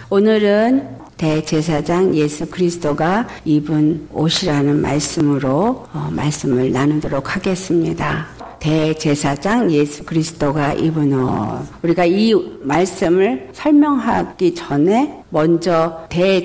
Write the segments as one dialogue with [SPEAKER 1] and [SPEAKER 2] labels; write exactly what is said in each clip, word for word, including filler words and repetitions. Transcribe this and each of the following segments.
[SPEAKER 1] 오늘은 대제사장 예수 그리스도가 입은 옷이라는 말씀으로 어, 말씀을 나누도록 하겠습니다. 대제사장 예수 그리스도가 입은 옷. 우리가 이 말씀을 설명하기 전에 먼저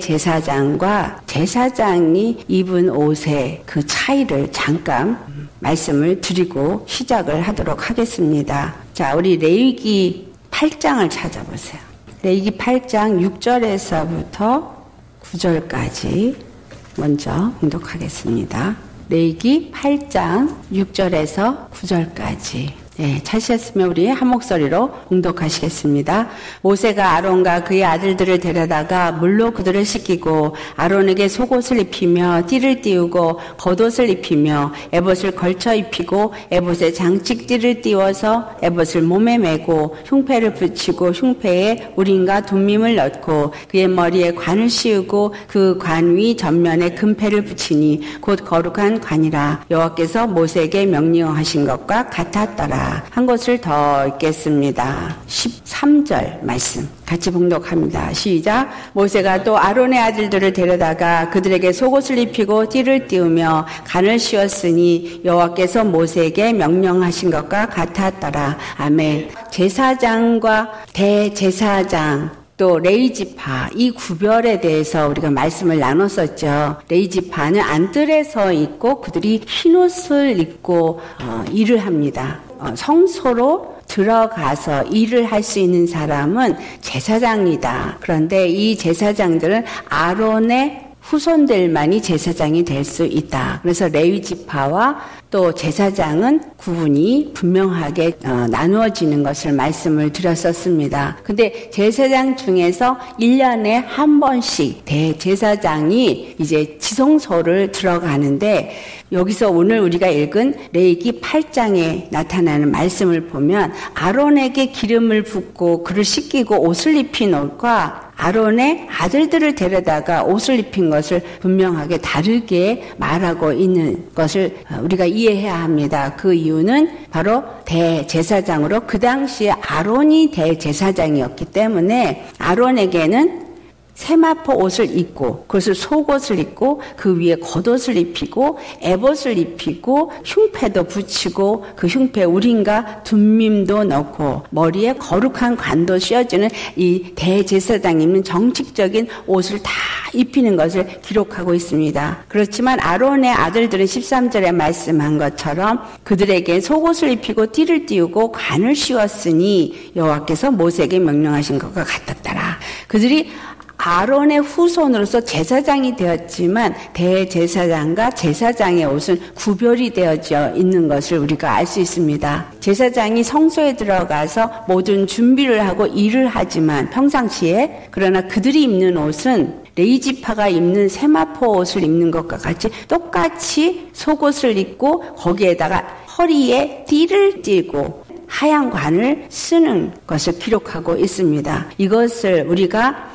[SPEAKER 1] 대제사장과 제사장이 입은 옷의 그 차이를 잠깐 말씀을 드리고 시작을 하도록 하겠습니다. 자, 우리 레위기 팔 장을 찾아보세요. 레위기 팔 장 육 절에서부터 구 절까지 먼저 봉독하겠습니다. 레위기 팔 장 육 절에서 구 절까지. 네, 찾으셨으면 우리 한 목소리로 봉독하시겠습니다. 모세가 아론과 그의 아들들을 데려다가 물로 그들을 씻기고 아론에게 속옷을 입히며 띠를 띄우고 겉옷을 입히며 에봇을 걸쳐 입히고 에봇에 장식띠를 띄워서 에봇을 몸에 메고 흉패를 붙이고 흉패에 우림과 둠밈을 넣고 그의 머리에 관을 씌우고 그 관 위 전면에 금패를 붙이니 곧 거룩한 관이라. 여호와께서 모세에게 명령하신 것과 같았더라. 한 것을 더 읽겠습니다. 십삼 절 말씀 같이 봉독합니다. 시작. 모세가 또 아론의 아들들을 데려다가 그들에게 속옷을 입히고 띠를 띄우며 간을 씌웠으니 여호와께서 모세에게 명령하신 것과 같았더라. 아멘. 제사장과 대제사장 또 레위지파 이 구별에 대해서 우리가 말씀을 나눴었죠. 레위지파는 안뜰에 서 있고 그들이 흰옷을 입고 어, 일을 합니다. 어, 성소로 들어가서 일을 할 수 있는 사람은 제사장이다. 그런데 이 제사장들은 아론의 후손들만이 제사장이 될 수 있다. 그래서 레위지파와 또 제사장은 구분이 분명하게 어, 나누어지는 것을 말씀을 드렸었습니다. 근데 제사장 중에서 일 년에 한 번씩 대제사장이 이제 지성소를 들어가는데 여기서 오늘 우리가 읽은 레위기 팔 장에 나타나는 말씀을 보면 아론에게 기름을 붓고 그를 씻기고 옷을 입힌 옷과 아론의 아들들을 데려다가 옷을 입힌 것을 분명하게 다르게 말하고 있는 것을 우리가 이해해야 합니다. 그 이유는 바로 대제사장으로 그 당시에 아론이 대제사장이었기 때문에 아론에게는 세마포 옷을 입고 그것을 속옷을 입고 그 위에 겉옷을 입히고 에봇을 입히고 흉패도 붙이고 그 흉패 우림과 둠밈도 넣고 머리에 거룩한 관도 씌워주는 이 대제사장이 입는 정식적인 옷을 다 입히는 것을 기록하고 있습니다. 그렇지만 아론의 아들들은 십삼 절에 말씀한 것처럼 그들에게 속옷을 입히고 띠를 띄우고 관을 씌웠으니 여호와께서 모세에게 명령하신 것과 같았더라. 그들이 아론의 후손으로서 제사장이 되었지만 대제사장과 제사장의 옷은 구별이 되어져 있는 것을 우리가 알 수 있습니다. 제사장이 성소에 들어가서 모든 준비를 하고 일을 하지만 평상시에 그러나 그들이 입는 옷은 레위지파가 입는 세마포 옷을 입는 것과 같이 똑같이 속옷을 입고 거기에다가 허리에 띠를 띠고 하얀 관을 쓰는 것을 기록하고 있습니다. 이것을 우리가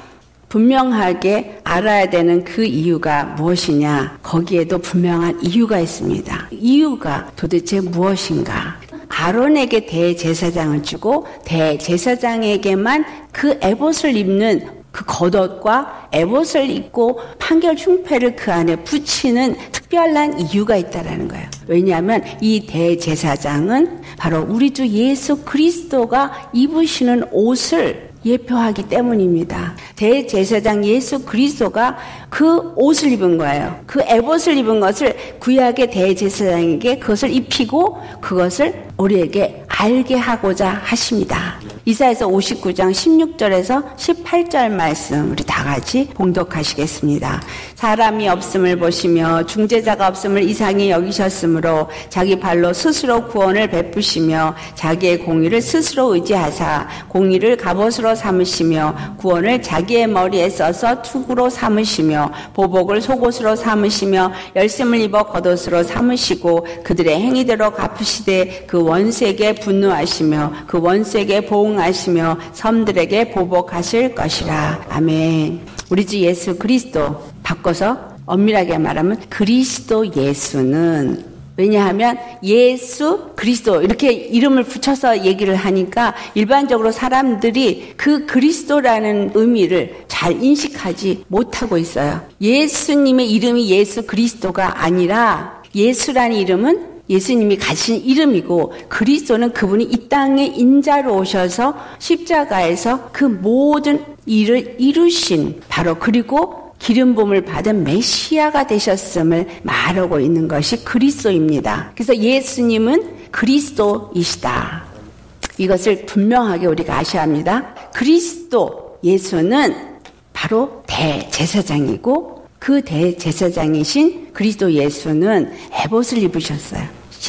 [SPEAKER 1] 분명하게 알아야 되는 그 이유가 무엇이냐? 거기에도 분명한 이유가 있습니다. 이유가 도대체 무엇인가? 아론에게 대제사장을 주고 대제사장에게만 그 에봇을 입는 그 겉옷과 에봇을 입고 판결 흉패를 그 안에 붙이는 특별한 이유가 있다라는 거예요. 왜냐하면 이 대제사장은 바로 우리 주 예수 그리스도가 입으시는 옷을 예표하기 때문입니다. 대제사장 예수 그리스도가 그 옷을 입은 거예요. 그 에봇을 입은 것을 구약의 대제사장에게 그것을 입히고 그것을 우리에게 알게 하고자 하십니다. 이사야서 오십구 장 십육 절에서 십팔 절 말씀 우리 다 같이 봉독하시겠습니다. 사람이 없음을 보시며 중재자가 없음을 이상히 여기셨으므로 자기 발로 스스로 구원을 베푸시며 자기의 공의를 스스로 의지하사 공의를 갑옷으로 삼으시며 구원을 자기의 머리에 써서 투구로 삼으시며 보복을 속옷으로 삼으시며 열심을 입어 겉옷으로 삼으시고 그들의 행위대로 갚으시되 그 원색에 분노하시며 그 원색에 보응하시며 섬들에게 보복하실 것이라. 아멘. 우리 주 예수 그리스도 바꿔서 엄밀하게 말하면 그리스도 예수는 왜냐하면 예수 그리스도 이렇게 이름을 붙여서 얘기를 하니까 일반적으로 사람들이 그 그리스도라는 의미를 잘 인식하지 못하고 있어요. 예수님의 이름이 예수 그리스도가 아니라 예수라는 이름은 예수님이 가진 이름이고 그리스도는 그분이 이 땅에 인자로 오셔서 십자가에서 그 모든 일을 이루신 바로 그리고 기름 부음을 받은 메시아가 되셨음을 말하고 있는 것이 그리스도입니다. 그래서 예수님은 그리스도이시다. 이것을 분명하게 우리가 아셔야 합니다. 그리스도 예수는 바로 대제사장이고 그 대제사장이신 그리스도 예수는 에봇을 입으셨어요.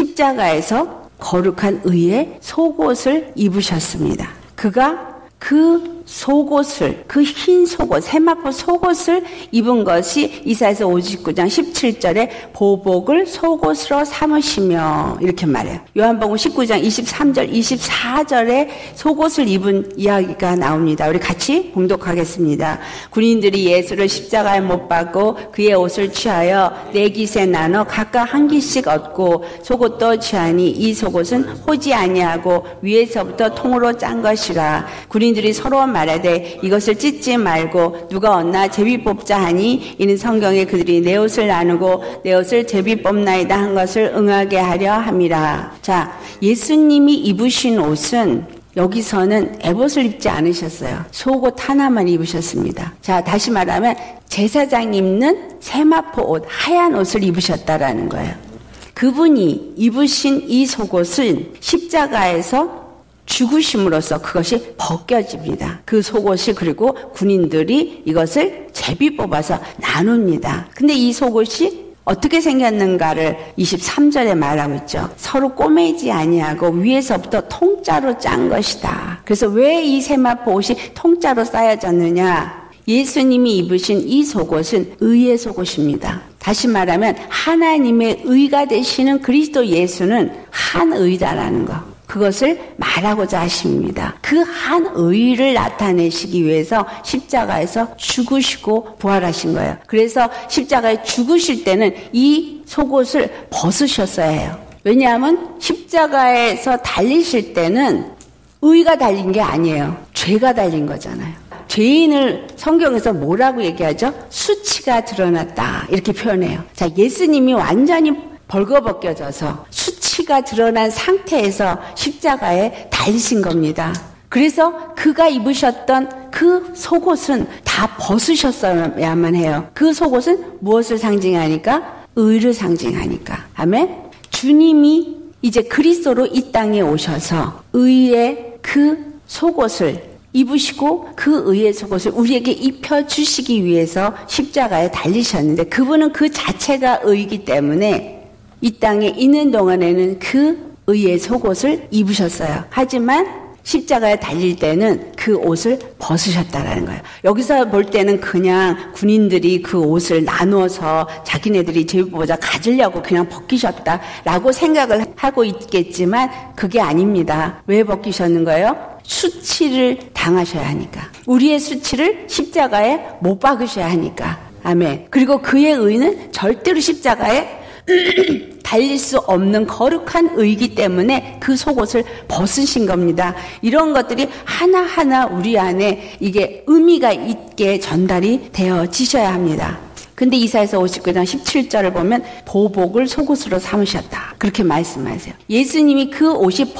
[SPEAKER 1] 십자가에서 거룩한 의의 속옷을 입으셨습니다. 그가 그 속옷을, 그 흰 속옷, 세마포 속옷을 입은 것이 이사야서 오십구 장 십칠 절에 보복을 속옷으로 삼으시며 이렇게 말해요. 요한복음 십구 장 이십삼 절, 이십사 절에 속옷을 입은 이야기가 나옵니다. 우리 같이 봉독하겠습니다. 군인들이 예수를 십자가에 못 박고 그의 옷을 취하여 네 깃에 나눠 각각 한 깃씩 얻고 속옷도 취하니 이 속옷은 호지 아니하고 위에서부터 통으로 짠 것이라. 군인들이 서로 말하되 이것을 찢지 말고 누가 얻나 제비 뽑자 하니 이는 성경에 그들이 내 옷을 나누고 내 옷을 제비 뽑나이다 한 것을 응하게 하려 함이라. 자, 예수님이 입으신 옷은 여기서는 에봇을 입지 않으셨어요. 속옷 하나만 입으셨습니다. 자, 다시 말하면 제사장 입는 세마포 옷, 하얀 옷을 입으셨다라는 거예요. 그분이 입으신 이 속옷은 십자가에서 죽으심으로써 그것이 벗겨집니다. 그 속옷이 그리고 군인들이 이것을 제비 뽑아서 나눕니다. 근데 이 속옷이 어떻게 생겼는가를 이십삼 절에 말하고 있죠. 서로 꼬매지 아니하고 위에서부터 통짜로 짠 것이다. 그래서 왜 이 세마포 옷이 통짜로 쌓여졌느냐? 예수님이 입으신 이 속옷은 의의 속옷입니다. 다시 말하면 하나님의 의가 되시는 그리스도 예수는 한 의다라는 거. 그것을 말하고자 하십니다. 그 한 의를 나타내시기 위해서 십자가에서 죽으시고 부활하신 거예요. 그래서 십자가에 죽으실 때는 이 속옷을 벗으셨어야 해요. 왜냐하면 십자가에서 달리실 때는 의가 달린 게 아니에요. 죄가 달린 거잖아요. 죄인을 성경에서 뭐라고 얘기하죠? 수치가 드러났다 이렇게 표현해요. 자, 예수님이 완전히 벌거벗겨져서 수치가 드러난 상태에서 십자가에 달리신 겁니다. 그래서 그가 입으셨던 그 속옷은 다 벗으셨어야만 해요. 그 속옷은 무엇을 상징하니까? 의를 상징하니까. 아멘? 주님이 이제 그리스도로 이 땅에 오셔서 의의 그 속옷을 입으시고 그 의의 속옷을 우리에게 입혀주시기 위해서 십자가에 달리셨는데 그분은 그 자체가 의이기 때문에 이 땅에 있는 동안에는 그 의의 속옷을 입으셨어요. 하지만 십자가에 달릴 때는 그 옷을 벗으셨다라는 거예요. 여기서 볼 때는 그냥 군인들이 그 옷을 나누어서 자기네들이 제비뽑아 가지려고 그냥 벗기셨다라고 생각을 하고 있겠지만 그게 아닙니다. 왜 벗기셨는 거예요? 수치를 당하셔야 하니까. 우리의 수치를 십자가에 못 박으셔야 하니까. 아멘. 그리고 그의 의는 절대로 십자가에 달릴 수 없는 거룩한 의이기 때문에 그 속옷을 벗으신 겁니다. 이런 것들이 하나하나 우리 안에 이게 의미가 있게 전달이 되어지셔야 합니다. 근데 이사야서 오십구 장 십칠 절을 보면 보복을 속옷으로 삼으셨다. 그렇게 말씀하세요. 예수님이 그 옷이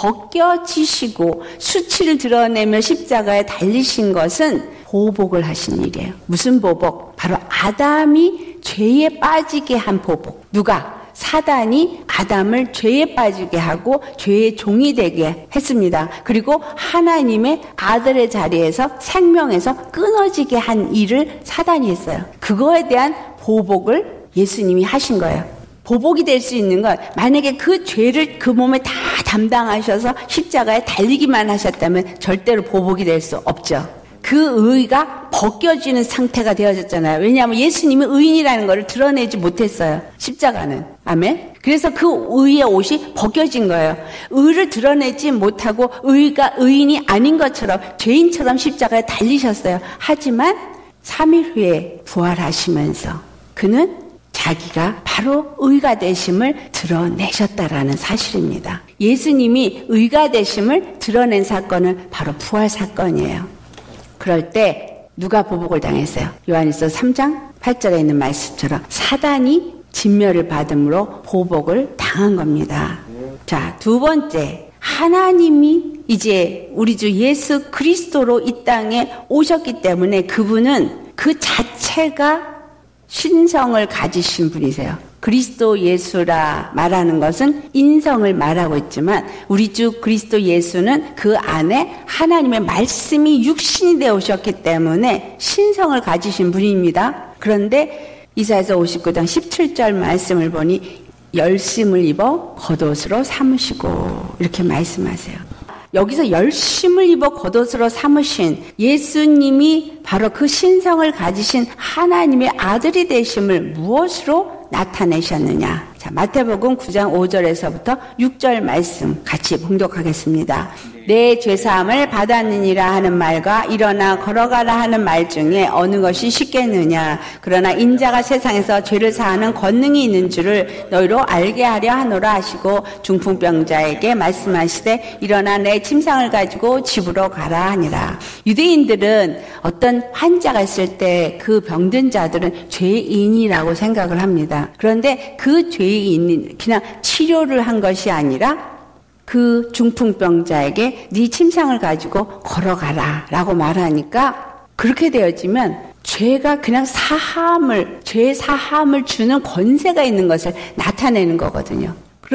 [SPEAKER 1] 벗겨지시고 수치를 드러내며 십자가에 달리신 것은 보복을 하신 일이에요. 무슨 보복? 바로 아담이 죄에 빠지게 한 보복. 누가? 사단이 아담을 죄에 빠지게 하고 죄의 종이 되게 했습니다. 그리고 하나님의 아들의 자리에서 생명에서 끊어지게 한 일을 사단이 했어요. 그거에 대한 보복을 예수님이 하신 거예요. 보복이 될 수 있는 건 만약에 그 죄를 그 몸에 다 담당하셔서 십자가에 달리기만 하셨다면 절대로 보복이 될 수 없죠. 그 의가 벗겨지는 상태가 되어졌잖아요. 왜냐하면 예수님이 의인이라는 것을 드러내지 못했어요. 십자가는. 아멘. 그래서 그 의의 옷이 벗겨진 거예요. 의를 드러내지 못하고 의가 의인이 아닌 것처럼 죄인처럼 십자가에 달리셨어요. 하지만 삼 일 후에 부활하시면서 그는 자기가 바로 의가 되심을 드러내셨다라는 사실입니다. 예수님이 의가 되심을 드러낸 사건은 바로 부활 사건이에요. 그럴 때 누가 보복을 당했어요? 요한일서 삼 장 팔 절에 있는 말씀처럼 사단이 진멸을 받음으로 보복을 당한 겁니다. 자, 두 번째, 하나님이 이제 우리 주 예수 그리스도로 이 땅에 오셨기 때문에 그분은 그 자체가 신성을 가지신 분이세요. 그리스도 예수라 말하는 것은 인성을 말하고 있지만 우리 주 그리스도 예수는 그 안에 하나님의 말씀이 육신이 되어 오셨기 때문에 신성을 가지신 분입니다. 그런데 이사야서 오십구 장 십칠 절 말씀을 보니 열심을 입어 겉옷으로 삼으시고 이렇게 말씀하세요. 여기서 열심을 입어 겉옷으로 삼으신 예수님이 바로 그 신성을 가지신 하나님의 아들이 되심을 무엇으로 나타내셨느냐. 자, 마태복음 구 장 오 절에서부터 육 절 말씀 같이 봉독하겠습니다. 내 죄사함을 받았느니라 하는 말과 일어나 걸어가라 하는 말 중에 어느 것이 쉽겠느냐. 그러나 인자가 세상에서 죄를 사하는 권능이 있는 줄을 너희로 알게 하려 하노라 하시고 중풍병자에게 말씀하시되 일어나 내 침상을 가지고 집으로 가라 하니라. 유대인들은 어떤 환자가 있을 때 그 병든 자들은 죄인이라고 생각을 합니다. 그런데 그 죄인이 그냥 치료를 한 것이 아니라 그 중풍병자에게 네 침상을 가지고 걸어가라 라고 말하니까 그렇게 되어지면 죄가 그냥 사함을, 죄 사함을 주는 권세가 있는 것을 나타내는 거거든요.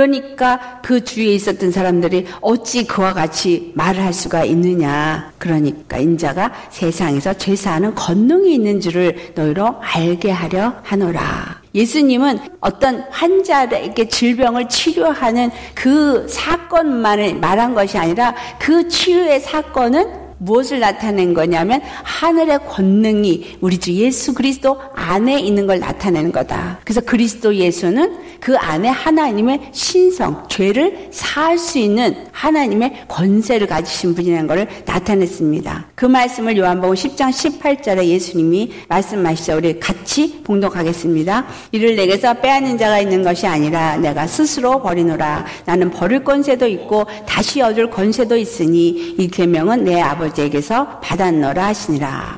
[SPEAKER 1] 그러니까 그 주위에 있었던 사람들이 어찌 그와 같이 말을 할 수가 있느냐. 그러니까 인자가 세상에서 죄사하는 권능이 있는 줄을 너희로 알게 하려 하노라. 예수님은 어떤 환자에게 질병을 치료하는 그 사건만을 말한 것이 아니라 그 치유의 사건은 무엇을 나타낸 거냐면 하늘의 권능이 우리 주 예수 그리스도 안에 있는 걸 나타내는 거다. 그래서 그리스도 예수는 그 안에 하나님의 신성, 죄를 사할 수 있는 하나님의 권세를 가지신 분이라는 것을 나타냈습니다. 그 말씀을 요한복음 십 장 십팔 절에 예수님이 말씀하시죠. 우리 같이 봉독하겠습니다. 이를 내게서 빼앗는 자가 있는 것이 아니라 내가 스스로 버리노라. 나는 버릴 권세도 있고 다시 얻을 권세도 있으니 이 계명은 내 아버지에게서 받았노라 하시니라.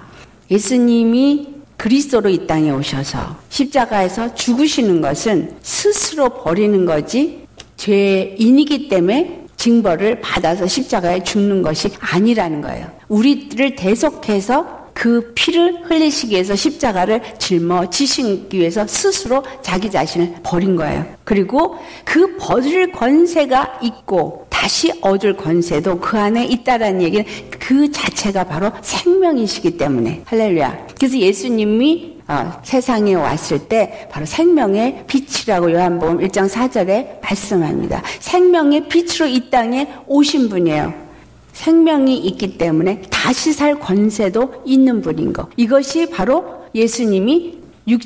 [SPEAKER 1] 예수님이 그리스도로 이 땅에 오셔서 십자가에서 죽으시는 것은 스스로 버리는 거지 죄인이기 때문에 징벌을 받아서 십자가에 죽는 것이 아니라는 거예요. 우리를 대속해서 그 피를 흘리시기 위해서 십자가를 짊어지시기 위해서 스스로 자기 자신을 버린 거예요. 그리고 그 버릴 권세가 있고 다시 얻을 권세도 그 안에 있다라는 얘기는 그 자체가 바로 생명이시기 때문에 할렐루야. 그래서 예수님이 어, 세상에 왔을 때 바로 생명의 빛이라고 요한복음 일 장 사 절에 말씀합니다. 생명의 빛으로 이 땅에 오신 분이에요. 생명이 있기 때문에 다시 살 권세도 있는 분인 것. 이것이 바로 예수님이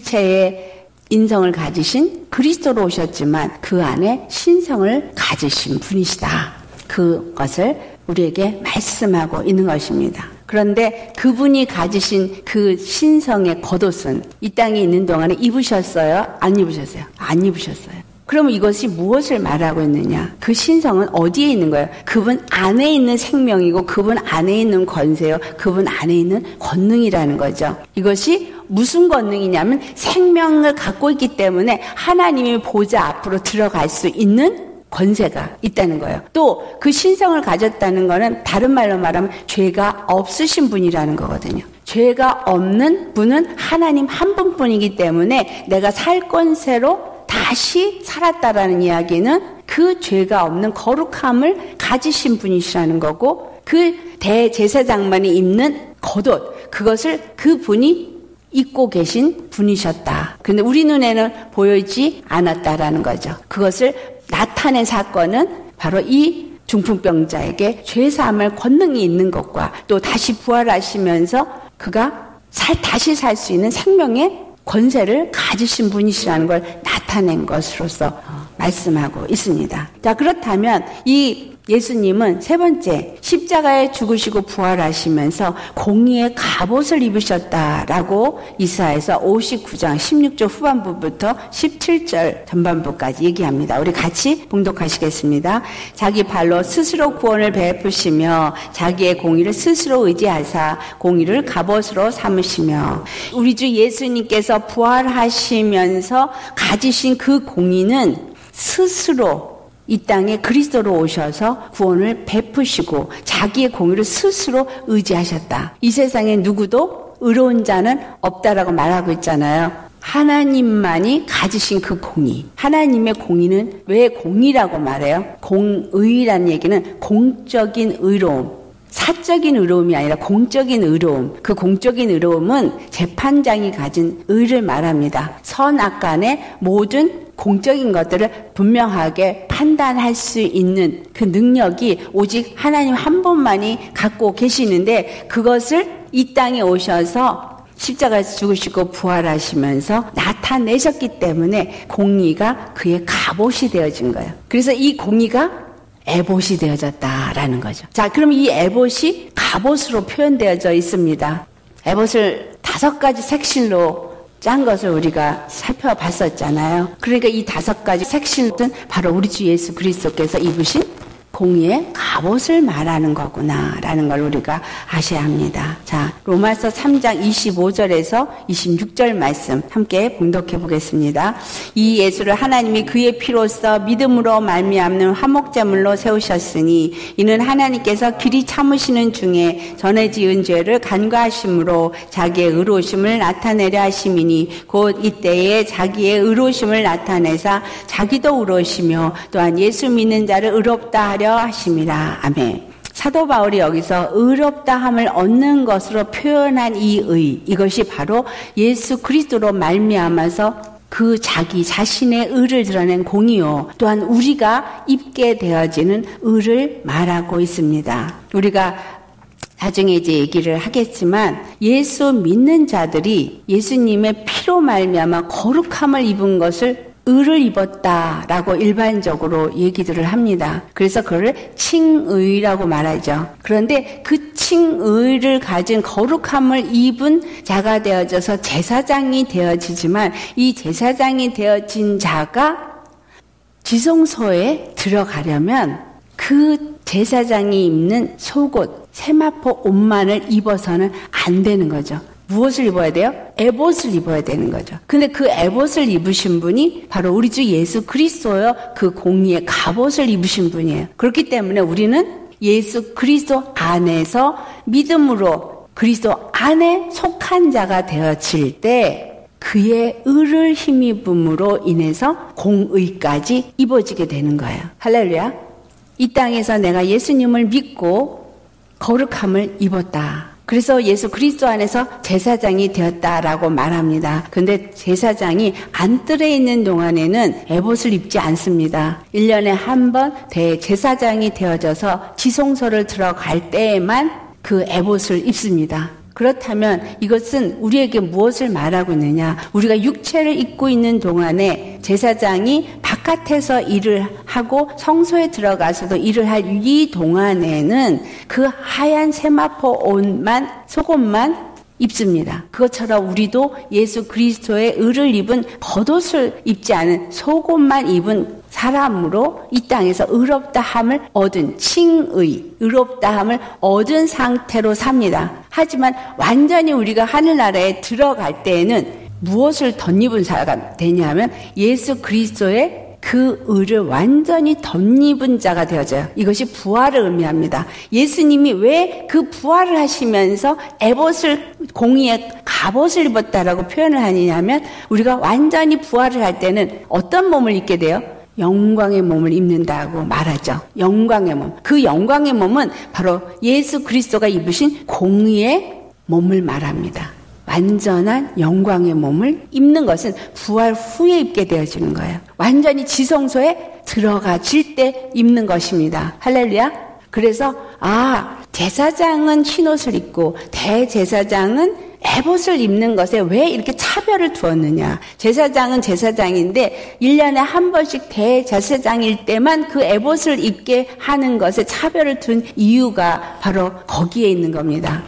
[SPEAKER 1] 육체의 인성을 가지신 그리스도로 오셨지만 그 안에 신성을 가지신 분이시다. 그것을 우리에게 말씀하고 있는 것입니다. 그런데 그분이 가지신 그 신성의 겉옷은 이 땅에 있는 동안에 입으셨어요? 안 입으셨어요? 안 입으셨어요. 그러면 이것이 무엇을 말하고 있느냐? 그 신성은 어디에 있는 거예요? 그분 안에 있는 생명이고 그분 안에 있는 권세요. 그분 안에 있는 권능이라는 거죠. 이것이 무슨 권능이냐면 생명을 갖고 있기 때문에 하나님의 보좌 앞으로 들어갈 수 있는 권세가 있다는 거예요. 또 그 신성을 가졌다는 거는 다른 말로 말하면 죄가 없으신 분이라는 거거든요. 죄가 없는 분은 하나님 한 분뿐이기 때문에 내가 살 권세로 다시 살았다라는 이야기는 그 죄가 없는 거룩함을 가지신 분이시라는 거고 그 대제사장만이 입는 겉옷 그것을 그 분이 입고 계신 분이셨다. 그런데 우리 눈에는 보이지 않았다라는 거죠. 그것을 나타낸 사건은 바로 이 중풍병자에게 죄사함을 권능이 있는 것과 또 다시 부활하시면서 그가 살, 다시 살 수 있는 생명의 권세를 가지신 분이시라는 걸 나타낸 것으로서 말씀하고 있습니다. 자, 그렇다면 이 예수님은 세 번째 십자가에 죽으시고 부활하시면서 공의의 갑옷을 입으셨다라고 이사야서 오십구 장 십육 절 후반부부터 십칠 절 전반부까지 얘기합니다. 우리 같이 봉독하시겠습니다. 자기 발로 스스로 구원을 베푸시며 자기의 공의를 스스로 의지하사 공의를 갑옷으로 삼으시며 우리 주 예수님께서 부활하시면서 가지신 그 공의는 스스로 이 땅에 그리스도로 오셔서 구원을 베푸시고 자기의 공의를 스스로 의지하셨다. 이 세상에 누구도 의로운 자는 없다라고 말하고 있잖아요. 하나님만이 가지신 그 공의. 하나님의 공의는 왜 공의라고 말해요? 공의라는 얘기는 공적인 의로움. 사적인 의로움이 아니라 공적인 의로움. 그 공적인 의로움은 재판장이 가진 의를 말합니다. 선악간의 모든 공적인 것들을 분명하게 판단할 수 있는 그 능력이 오직 하나님 한 분만이 갖고 계시는데 그것을 이 땅에 오셔서 십자가에서 죽으시고 부활하시면서 나타내셨기 때문에 공의가 그의 갑옷이 되어진 거예요. 그래서 이 공의가 에봇이 되어졌다라는 거죠. 자, 그럼 이 에봇이 갑옷으로 표현되어져 있습니다. 에봇을 다섯 가지 색실로 짠 것을 우리가 살펴봤었잖아요. 그러니까 이 다섯 가지 색실은 바로 우리 주 예수 그리스도께서 입으신 공의의 갑옷을 말하는 거구나라는 걸 우리가 아셔야 합니다. 자, 로마서 삼 장 이십오 절에서 이십육 절 말씀 함께 봉독해 보겠습니다. 이 예수를 하나님이 그의 피로써 믿음으로 말미암는 화목제물로 세우셨으니 이는 하나님께서 길이 참으시는 중에 전에 지은 죄를 간과하심으로 자기의 의로우심을 나타내려 하심이니 곧 이때에 자기의 의로우심을 나타내사 자기도 의로우시며 또한 예수 믿는 자를 의롭다 하려 하심이라. 아멘. 사도 바울이 여기서 의롭다함을 얻는 것으로 표현한 이 의, 이것이 바로 예수 그리스도로 말미암아서 그 자기 자신의 의를 드러낸 공의요 또한 우리가 입게 되어지는 의를 말하고 있습니다. 우리가 나중에 이제 얘기를 하겠지만 예수 믿는 자들이 예수님의 피로 말미암아 거룩함을 입은 것을 의를 입었다라고 일반적으로 얘기들을 합니다. 그래서 그걸 칭의라고 말하죠. 그런데 그 칭의를 가진 거룩함을 입은 자가 되어져서 제사장이 되어지지만 이 제사장이 되어진 자가 지성소에 들어가려면 그 제사장이 입는 속옷, 세마포 옷만을 입어서는 안 되는 거죠. 무엇을 입어야 돼요? 에봇을 입어야 되는 거죠. 근데 그 에봇을 입으신 분이 바로 우리 주 예수 그리스도요. 그 공의의 갑옷을 입으신 분이에요. 그렇기 때문에 우리는 예수 그리스도 안에서 믿음으로 그리스도 안에 속한 자가 되어질 때 그의 의를 힘입음으로 인해서 공의까지 입어지게 되는 거예요. 할렐루야. 이 땅에서 내가 예수님을 믿고 거룩함을 입었다. 그래서 예수 그리스도 안에서 제사장이 되었다라고 말합니다. 그런데 제사장이 안뜰에 있는 동안에는 에봇을 입지 않습니다. 일 년에 한 번 대제사장이 되어져서 지성소를 들어갈 때에만 그 에봇을 입습니다. 그렇다면 이것은 우리에게 무엇을 말하고 있느냐? 우리가 육체를 입고 있는 동안에 제사장이 바깥에서 일을 하고 성소에 들어가서도 일을 할 이 동안에는 그 하얀 세마포 옷만, 속옷만 입습니다. 그것처럼 우리도 예수 그리스도의 의를 입은 겉옷을 입지 않은 속옷만 입은 사람으로 이 땅에서 의롭다함을 얻은 칭의, 의롭다함을 얻은 상태로 삽니다. 하지만 완전히 우리가 하늘나라에 들어갈 때에는 무엇을 덧입은 자가 되냐면 예수 그리스도의 그 의를 완전히 덧입은 자가 되어져요. 이것이 부활을 의미합니다. 예수님이 왜 그 부활을 하시면서 에봇을 공의의 갑옷을 입었다라고 표현을 하느냐면 우리가 완전히 부활을 할 때는 어떤 몸을 입게 돼요? 영광의 몸을 입는다고 말하죠. 영광의 몸. 그 영광의 몸은 바로 예수 그리스도가 입으신 공의의 몸을 말합니다. 완전한 영광의 몸을 입는 것은 부활 후에 입게 되어지는 거예요. 완전히 지성소에 들어가질 때 입는 것입니다. 할렐루야. 그래서 아 제사장은 흰옷을 입고 대제사장은 에봇을 입는 것에 왜 이렇게 차별 차별을 두었느냐. 제사장은 제사장인데 일 년에 한 번씩 대제사장일 때만 그 에봇을 입게 하는 것에 차별을 둔 이유가 바로 거기에 있는 겁니다.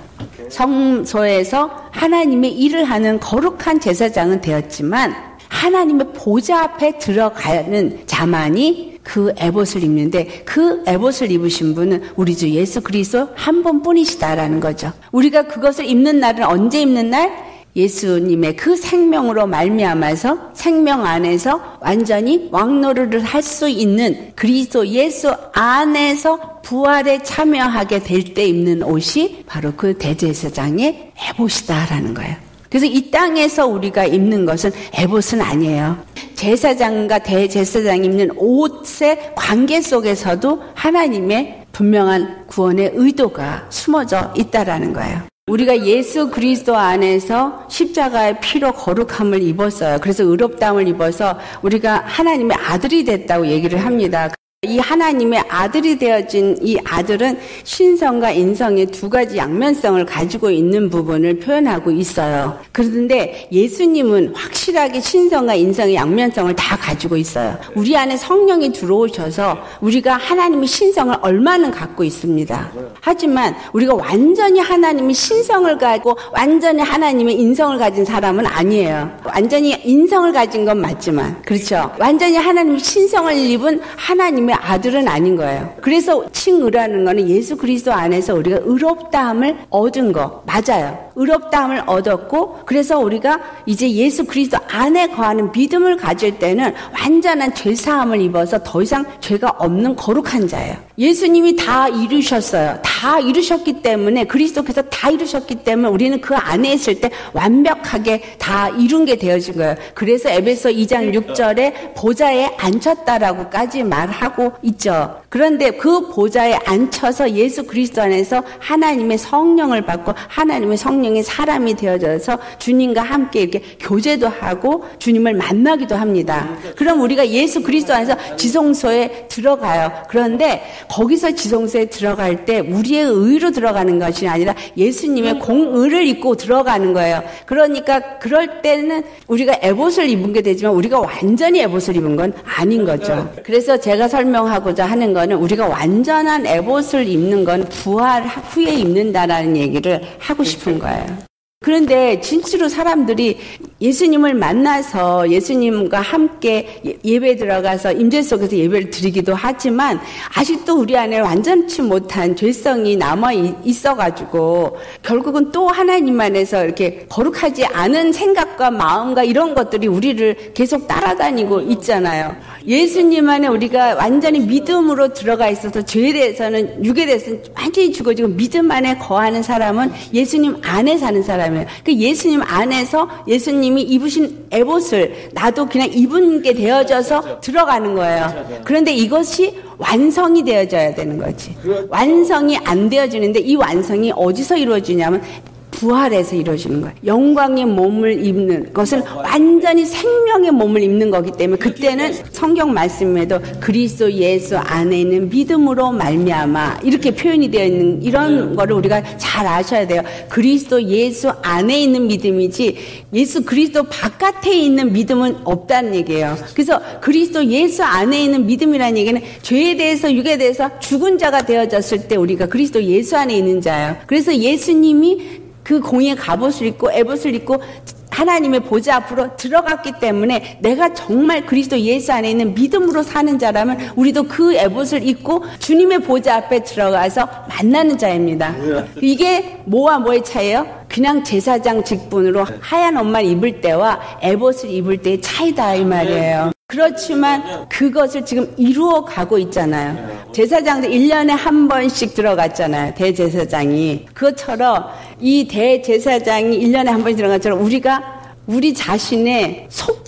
[SPEAKER 1] 성소에서 하나님의 일을 하는 거룩한 제사장은 되었지만 하나님의 보좌 앞에 들어가는 자만이 그 에봇을 입는데 그 에봇을 입으신 분은 우리 주 예수 그리스도 한 분뿐이시다라는 거죠. 우리가 그것을 입는 날은 언제 입는 날? 예수님의 그 생명으로 말미암아서 생명 안에서 완전히 왕노릇을 할 수 있는 그리스도 예수 안에서 부활에 참여하게 될 때 입는 옷이 바로 그 대제사장의 에봇이다라는 거예요. 그래서 이 땅에서 우리가 입는 것은 에봇은 아니에요. 제사장과 대제사장이 입는 옷의 관계 속에서도 하나님의 분명한 구원의 의도가 숨어져 있다라는 거예요. 우리가 예수 그리스도 안에서 십자가의 피로 거룩함을 입었어요. 그래서 의롭다함을 입어서 우리가 하나님의 아들이 됐다고 얘기를 합니다. 이 하나님의 아들이 되어진 이 아들은 신성과 인성의 두 가지 양면성을 가지고 있는 부분을 표현하고 있어요. 그런데 예수님은 확실하게 신성과 인성의 양면성을 다 가지고 있어요. 우리 안에 성령이 들어오셔서 우리가 하나님의 신성을 얼마나 갖고 있습니다. 하지만 우리가 완전히 하나님의 신성을 가지고 완전히 하나님의 인성을 가진 사람은 아니에요. 완전히 인성을 가진 건 맞지만, 그렇죠? 완전히 하나님의 신성을 입은 하나님의 아들은 아닌 거예요. 그래서 칭의라는 거는 예수 그리스도 안에서 우리가 의롭다함을 얻은 거 맞아요. 의롭다함을 얻었고 그래서 우리가 이제 예수 그리스도 안에 거하는 믿음을 가질 때는 완전한 죄사함을 입어서 더 이상 죄가 없는 거룩한 자예요. 예수님이 다 이루셨어요. 다 이루셨기 때문에 그리스도께서 다 이루셨기 때문에 우리는 그 안에 있을 때 완벽하게 다 이룬 게 되어진 거예요. 그래서 에베소 이 장 육 절에 보좌에 앉혔다라고까지 말하고 있죠. 그런데 그 보좌에 앉혀서 예수 그리스도 안에서 하나님의 성령을 받고 하나님의 성령의 사람이 되어져서 주님과 함께 이렇게 교제도 하고 주님을 만나기도 합니다. 그럼 우리가 예수 그리스도 안에서 지성소에 들어가요. 그런데 거기서 지성소에 들어갈 때 우리의 의로 들어가는 것이 아니라 예수님의 공의를 입고 들어가는 거예요. 그러니까 그럴 때는 우리가 에봇을 입은 게 되지만 우리가 완전히 에봇을 입은 건 아닌 거죠. 그래서 제가 설명하고자 하는 거는 우리가 완전한 에봇을 입는 건 부활 후에 입는다라는 얘기를 하고 싶은 거예요. 그런데 진짜로 사람들이 예수님을 만나서 예수님과 함께 예배 들어가서 임재 속에서 예배를 드리기도 하지만 아직도 우리 안에 완전치 못한 죄성이 남아 있어가지고 결국은 또 하나님 안에서 이렇게 거룩하지 않은 생각과 마음과 이런 것들이 우리를 계속 따라다니고 있잖아요. 예수님 안에 우리가 완전히 믿음으로 들어가 있어서 죄에 대해서는 육에 대해서는 완전히 죽어지고 믿음 안에 거하는 사람은 예수님 안에 사는 사람이에요. 그 예수님 안에서 예수님이 입으신 에봇을 나도 그냥 입은 게 되어져서 들어가는 거예요. 그런데 이것이 완성이 되어져야 되는 거지. 완성이 안 되어지는데 이 완성이 어디서 이루어지냐면 부활에서 이루어지는 거예요. 영광의 몸을 입는 것은 완전히 생명의 몸을 입는 거기 때문에 그때는 성경 말씀에도 그리스도 예수 안에 있는 믿음으로 말미암아 이렇게 표현이 되어 있는 이런 거를 우리가 잘 아셔야 돼요. 그리스도 예수 안에 있는 믿음이지 예수 그리스도 바깥에 있는 믿음은 없다는 얘기예요. 그래서 그리스도 예수 안에 있는 믿음이라는 얘기는 죄에 대해서 육에 대해서 죽은 자가 되어졌을 때 우리가 그리스도 예수 안에 있는 자예요. 그래서 예수님이 그 공의 갑옷을 입고 에봇을 입고 하나님의 보좌 앞으로 들어갔기 때문에 내가 정말 그리스도 예수 안에 있는 믿음으로 사는 자라면 우리도 그 에봇을 입고 주님의 보좌 앞에 들어가서 만나는 자입니다. 이게 뭐와 뭐의 차이예요? 그냥 제사장 직분으로 하얀 옷만 입을 때와 에봇을 입을 때의 차이다 이 말이에요. 그렇지만 그것을 지금 이루어 가고 있잖아요. 제사장도 일 년에 한 번씩 들어갔잖아요. 대제사장이. 그것처럼 이 대제사장이 일 년에 한 번씩 들어간 것처럼 우리가 우리 자신의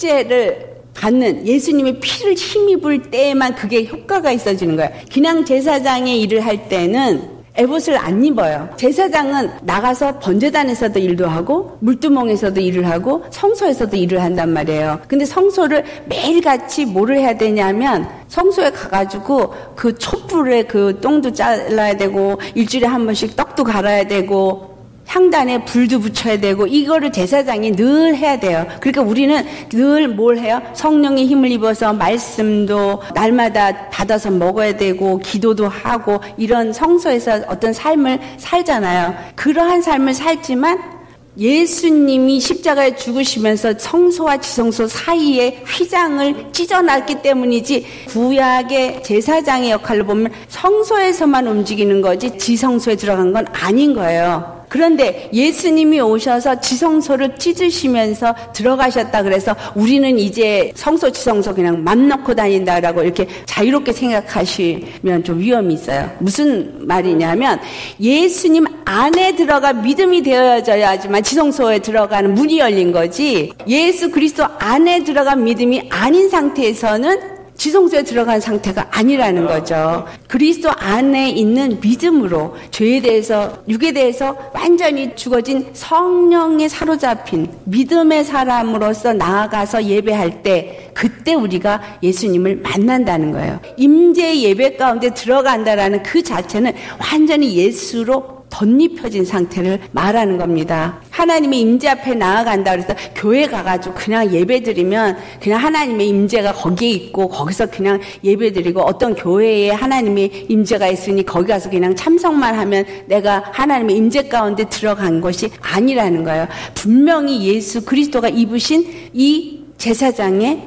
[SPEAKER 1] 속죄를 받는 예수님의 피를 힘입을 때에만 그게 효과가 있어지는 거예요. 그냥 제사장의 일을 할 때는 에봇을 안 입어요. 제사장은 나가서 번제단에서도 일도 하고 물두멍에서도 일을 하고 성소에서도 일을 한단 말이에요. 근데 성소를 매일같이 뭐를 해야 되냐면 성소에 가가지고 그 촛불에 그 똥도 잘라야 되고 일주일에 한 번씩 떡도 갈아야 되고 향단에 불도 붙여야 되고 이거를 제사장이 늘 해야 돼요. 그러니까 우리는 늘 뭘 해요? 성령의 힘을 입어서 말씀도 날마다 받아서 먹어야 되고 기도도 하고 이런 성소에서 어떤 삶을 살잖아요. 그러한 삶을 살지만 예수님이 십자가에 죽으시면서 성소와 지성소 사이에 휘장을 찢어놨기 때문이지 구약의 제사장의 역할로 보면 성소에서만 움직이는 거지 지성소에 들어간 건 아닌 거예요. 그런데 예수님이 오셔서 지성소를 찢으시면서 들어가셨다 그래서 우리는 이제 성소 지성소 그냥 맘 놓고 다닌다라고 이렇게 자유롭게 생각하시면 좀 위험이 있어요. 무슨 말이냐면 예수님 안에 들어가 믿음이 되어져야지만 지성소에 들어가는 문이 열린 거지, 예수 그리스도 안에 들어간 믿음이 아닌 상태에서는 지성소에 들어간 상태가 아니라는 거죠. 그리스도 안에 있는 믿음으로 죄에 대해서, 육에 대해서 완전히 죽어진 성령에 사로잡힌 믿음의 사람으로서 나아가서 예배할 때 그때 우리가 예수님을 만난다는 거예요. 임재 예배 가운데 들어간다라는 그 자체는 완전히 예수로 덧입혀진 상태를 말하는 겁니다. 하나님의 임재 앞에 나아간다 그래서 교회 가가지고 그냥 예배드리면 그냥 하나님의 임재가 거기에 있고 거기서 그냥 예배드리고, 어떤 교회에 하나님의 임재가 있으니 거기 가서 그냥 참석만 하면 내가 하나님의 임재 가운데 들어간 것이 아니라는 거예요. 분명히 예수 그리스도가 입으신 이 제사장의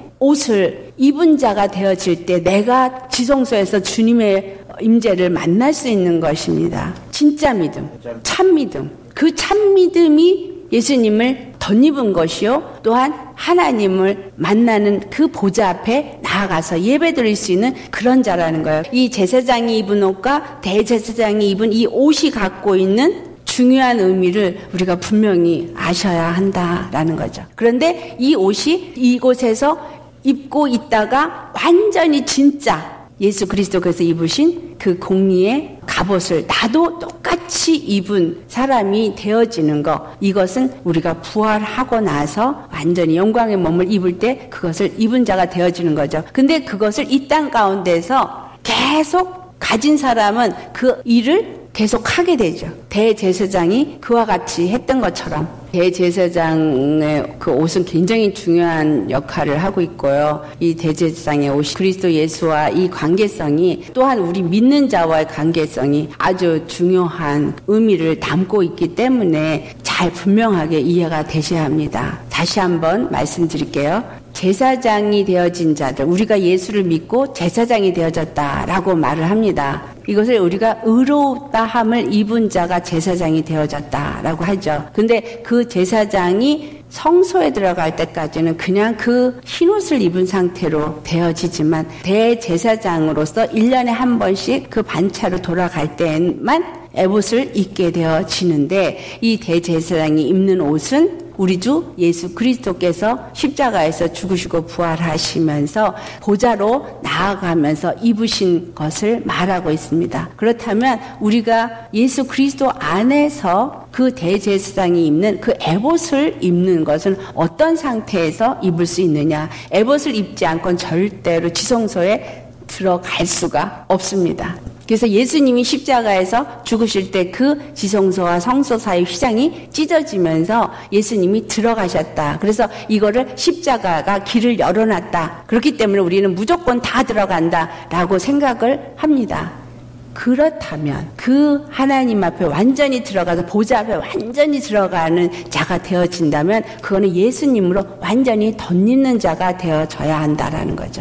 [SPEAKER 1] 옷을 입은 자가 되어질 때 내가 지성소에서 주님의 임재를 만날 수 있는 것입니다. 진짜 믿음, 참 믿음. 그 참 믿음이 예수님을 덧입은 것이요, 또한 하나님을 만나는 그 보좌 앞에 나아가서 예배드릴 수 있는 그런 자라는 거예요. 이 제사장이 입은 옷과 대제사장이 입은 이 옷이 갖고 있는 중요한 의미를 우리가 분명히 아셔야 한다라는 거죠. 그런데 이 옷이 이곳에서 입고 있다가 완전히 진짜 예수 그리스도께서 입으신 그 공의의 갑옷을 나도 똑같이 입은 사람이 되어지는 것, 이것은 우리가 부활하고 나서 완전히 영광의 몸을 입을 때 그것을 입은 자가 되어지는 거죠. 근데 그것을 이 땅 가운데서 계속 가진 사람은 그 일을 계속 하게 되죠. 대제사장이 그와 같이 했던 것처럼. 대제사장의 그 옷은 굉장히 중요한 역할을 하고 있고요. 이 대제사장의 옷이 그리스도 예수와 이 관계성이, 또한 우리 믿는 자와의 관계성이 아주 중요한 의미를 담고 있기 때문에 잘 분명하게 이해가 되셔야 합니다. 다시 한번 말씀드릴게요. 제사장이 되어진 자들, 우리가 예수를 믿고 제사장이 되어졌다라고 말을 합니다. 이것을 우리가 의롭다함을 입은 자가 제사장이 되어졌다라고 하죠. 근데 그 제사장이 성소에 들어갈 때까지는 그냥 그 흰옷을 입은 상태로 되어지지만 대제사장으로서 일 년에 한 번씩 그 반차로 돌아갈 때만 에봇을 입게 되어지는데, 이 대제사장이 입는 옷은 우리 주 예수 그리스도께서 십자가에서 죽으시고 부활하시면서 보좌로 나아가면서 입으신 것을 말하고 있습니다. 그렇다면 우리가 예수 그리스도 안에서 그 대제사장이 입는 그 에봇을 입는 것은 어떤 상태에서 입을 수 있느냐? 에봇을 입지 않고는 절대로 지성소에 들어갈 수가 없습니다. 그래서 예수님이 십자가에서 죽으실 때 그 지성소와 성소 사이 휘장이 찢어지면서 예수님이 들어가셨다. 그래서 이거를 십자가가 길을 열어놨다. 그렇기 때문에 우리는 무조건 다 들어간다라고 생각을 합니다. 그렇다면 그 하나님 앞에 완전히 들어가서 보좌 앞에 완전히 들어가는 자가 되어진다면 그거는 예수님으로 완전히 덧입는 자가 되어져야 한다라는 거죠.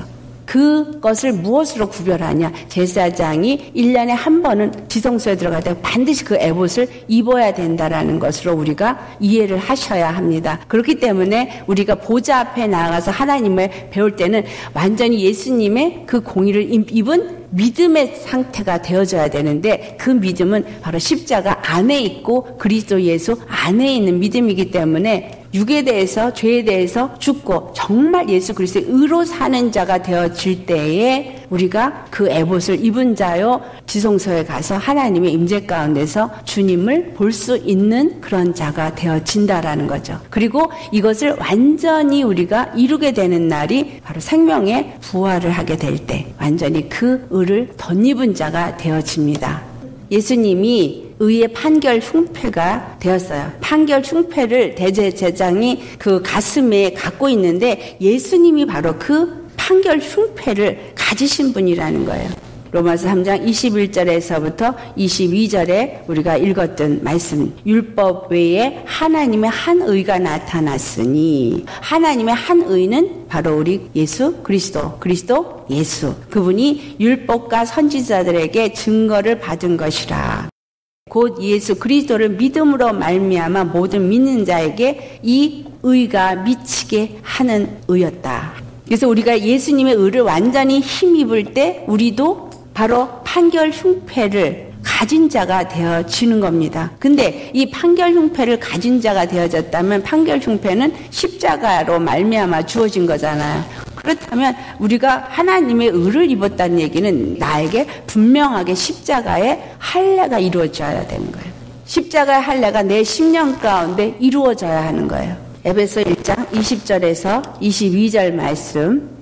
[SPEAKER 1] 그것을 무엇으로 구별하냐? 제사장이 일 년에 한 번은 지성소에 들어갈 때 반드시 그 에봇을 입어야 된다라는 것으로 우리가 이해를 하셔야 합니다. 그렇기 때문에 우리가 보좌 앞에 나아가서 하나님을 배울 때는 완전히 예수님의 그 공의를 입은 믿음의 상태가 되어져야 되는데, 그 믿음은 바로 십자가 안에 있고 그리스도 예수 안에 있는 믿음이기 때문에 육에 대해서, 죄에 대해서 죽고 정말 예수 그리스도의 의로 사는 자가 되어질 때에 우리가 그 에봇을 입은 자요, 지성소에 가서 하나님의 임재 가운데서 주님을 볼 수 있는 그런 자가 되어진다라는 거죠. 그리고 이것을 완전히 우리가 이루게 되는 날이 바로 생명의 부활을 하게 될 때 완전히 그 의를 덧입은 자가 되어집니다. 예수님이 의의 판결 흉패가 되었어요. 판결 흉패를 대제사장이 그 가슴에 갖고 있는데 예수님이 바로 그 판결 흉패를 가지신 분이라는 거예요. 로마서 삼 장 이십일 절에서부터 이십이 절에 우리가 읽었던 말씀, 율법 외에 하나님의 한 의가 나타났으니, 하나님의 한 의는 바로 우리 예수 그리스도, 그리스도 예수, 그분이 율법과 선지자들에게 증거를 받은 것이라. 곧 예수 그리스도를 믿음으로 말미암아 모든 믿는 자에게 이 의가 미치게 하는 의였다. 그래서 우리가 예수님의 의를 완전히 힘입을 때 우리도 바로 판결 흉패를 가진 자가 되어지는 겁니다. 근데 이 판결 흉패를 가진 자가 되어졌다면 판결 흉패는 십자가로 말미암아 주어진 거잖아요. 그렇다면 우리가 하나님의 의를 입었다는 얘기는 나에게 분명하게 십자가의 할례가 이루어져야 되는 거예요. 십자가의 할례가 내 심령 가운데 이루어져야 하는 거예요. 에베소 일 장 이십 절에서 이십이 절 말씀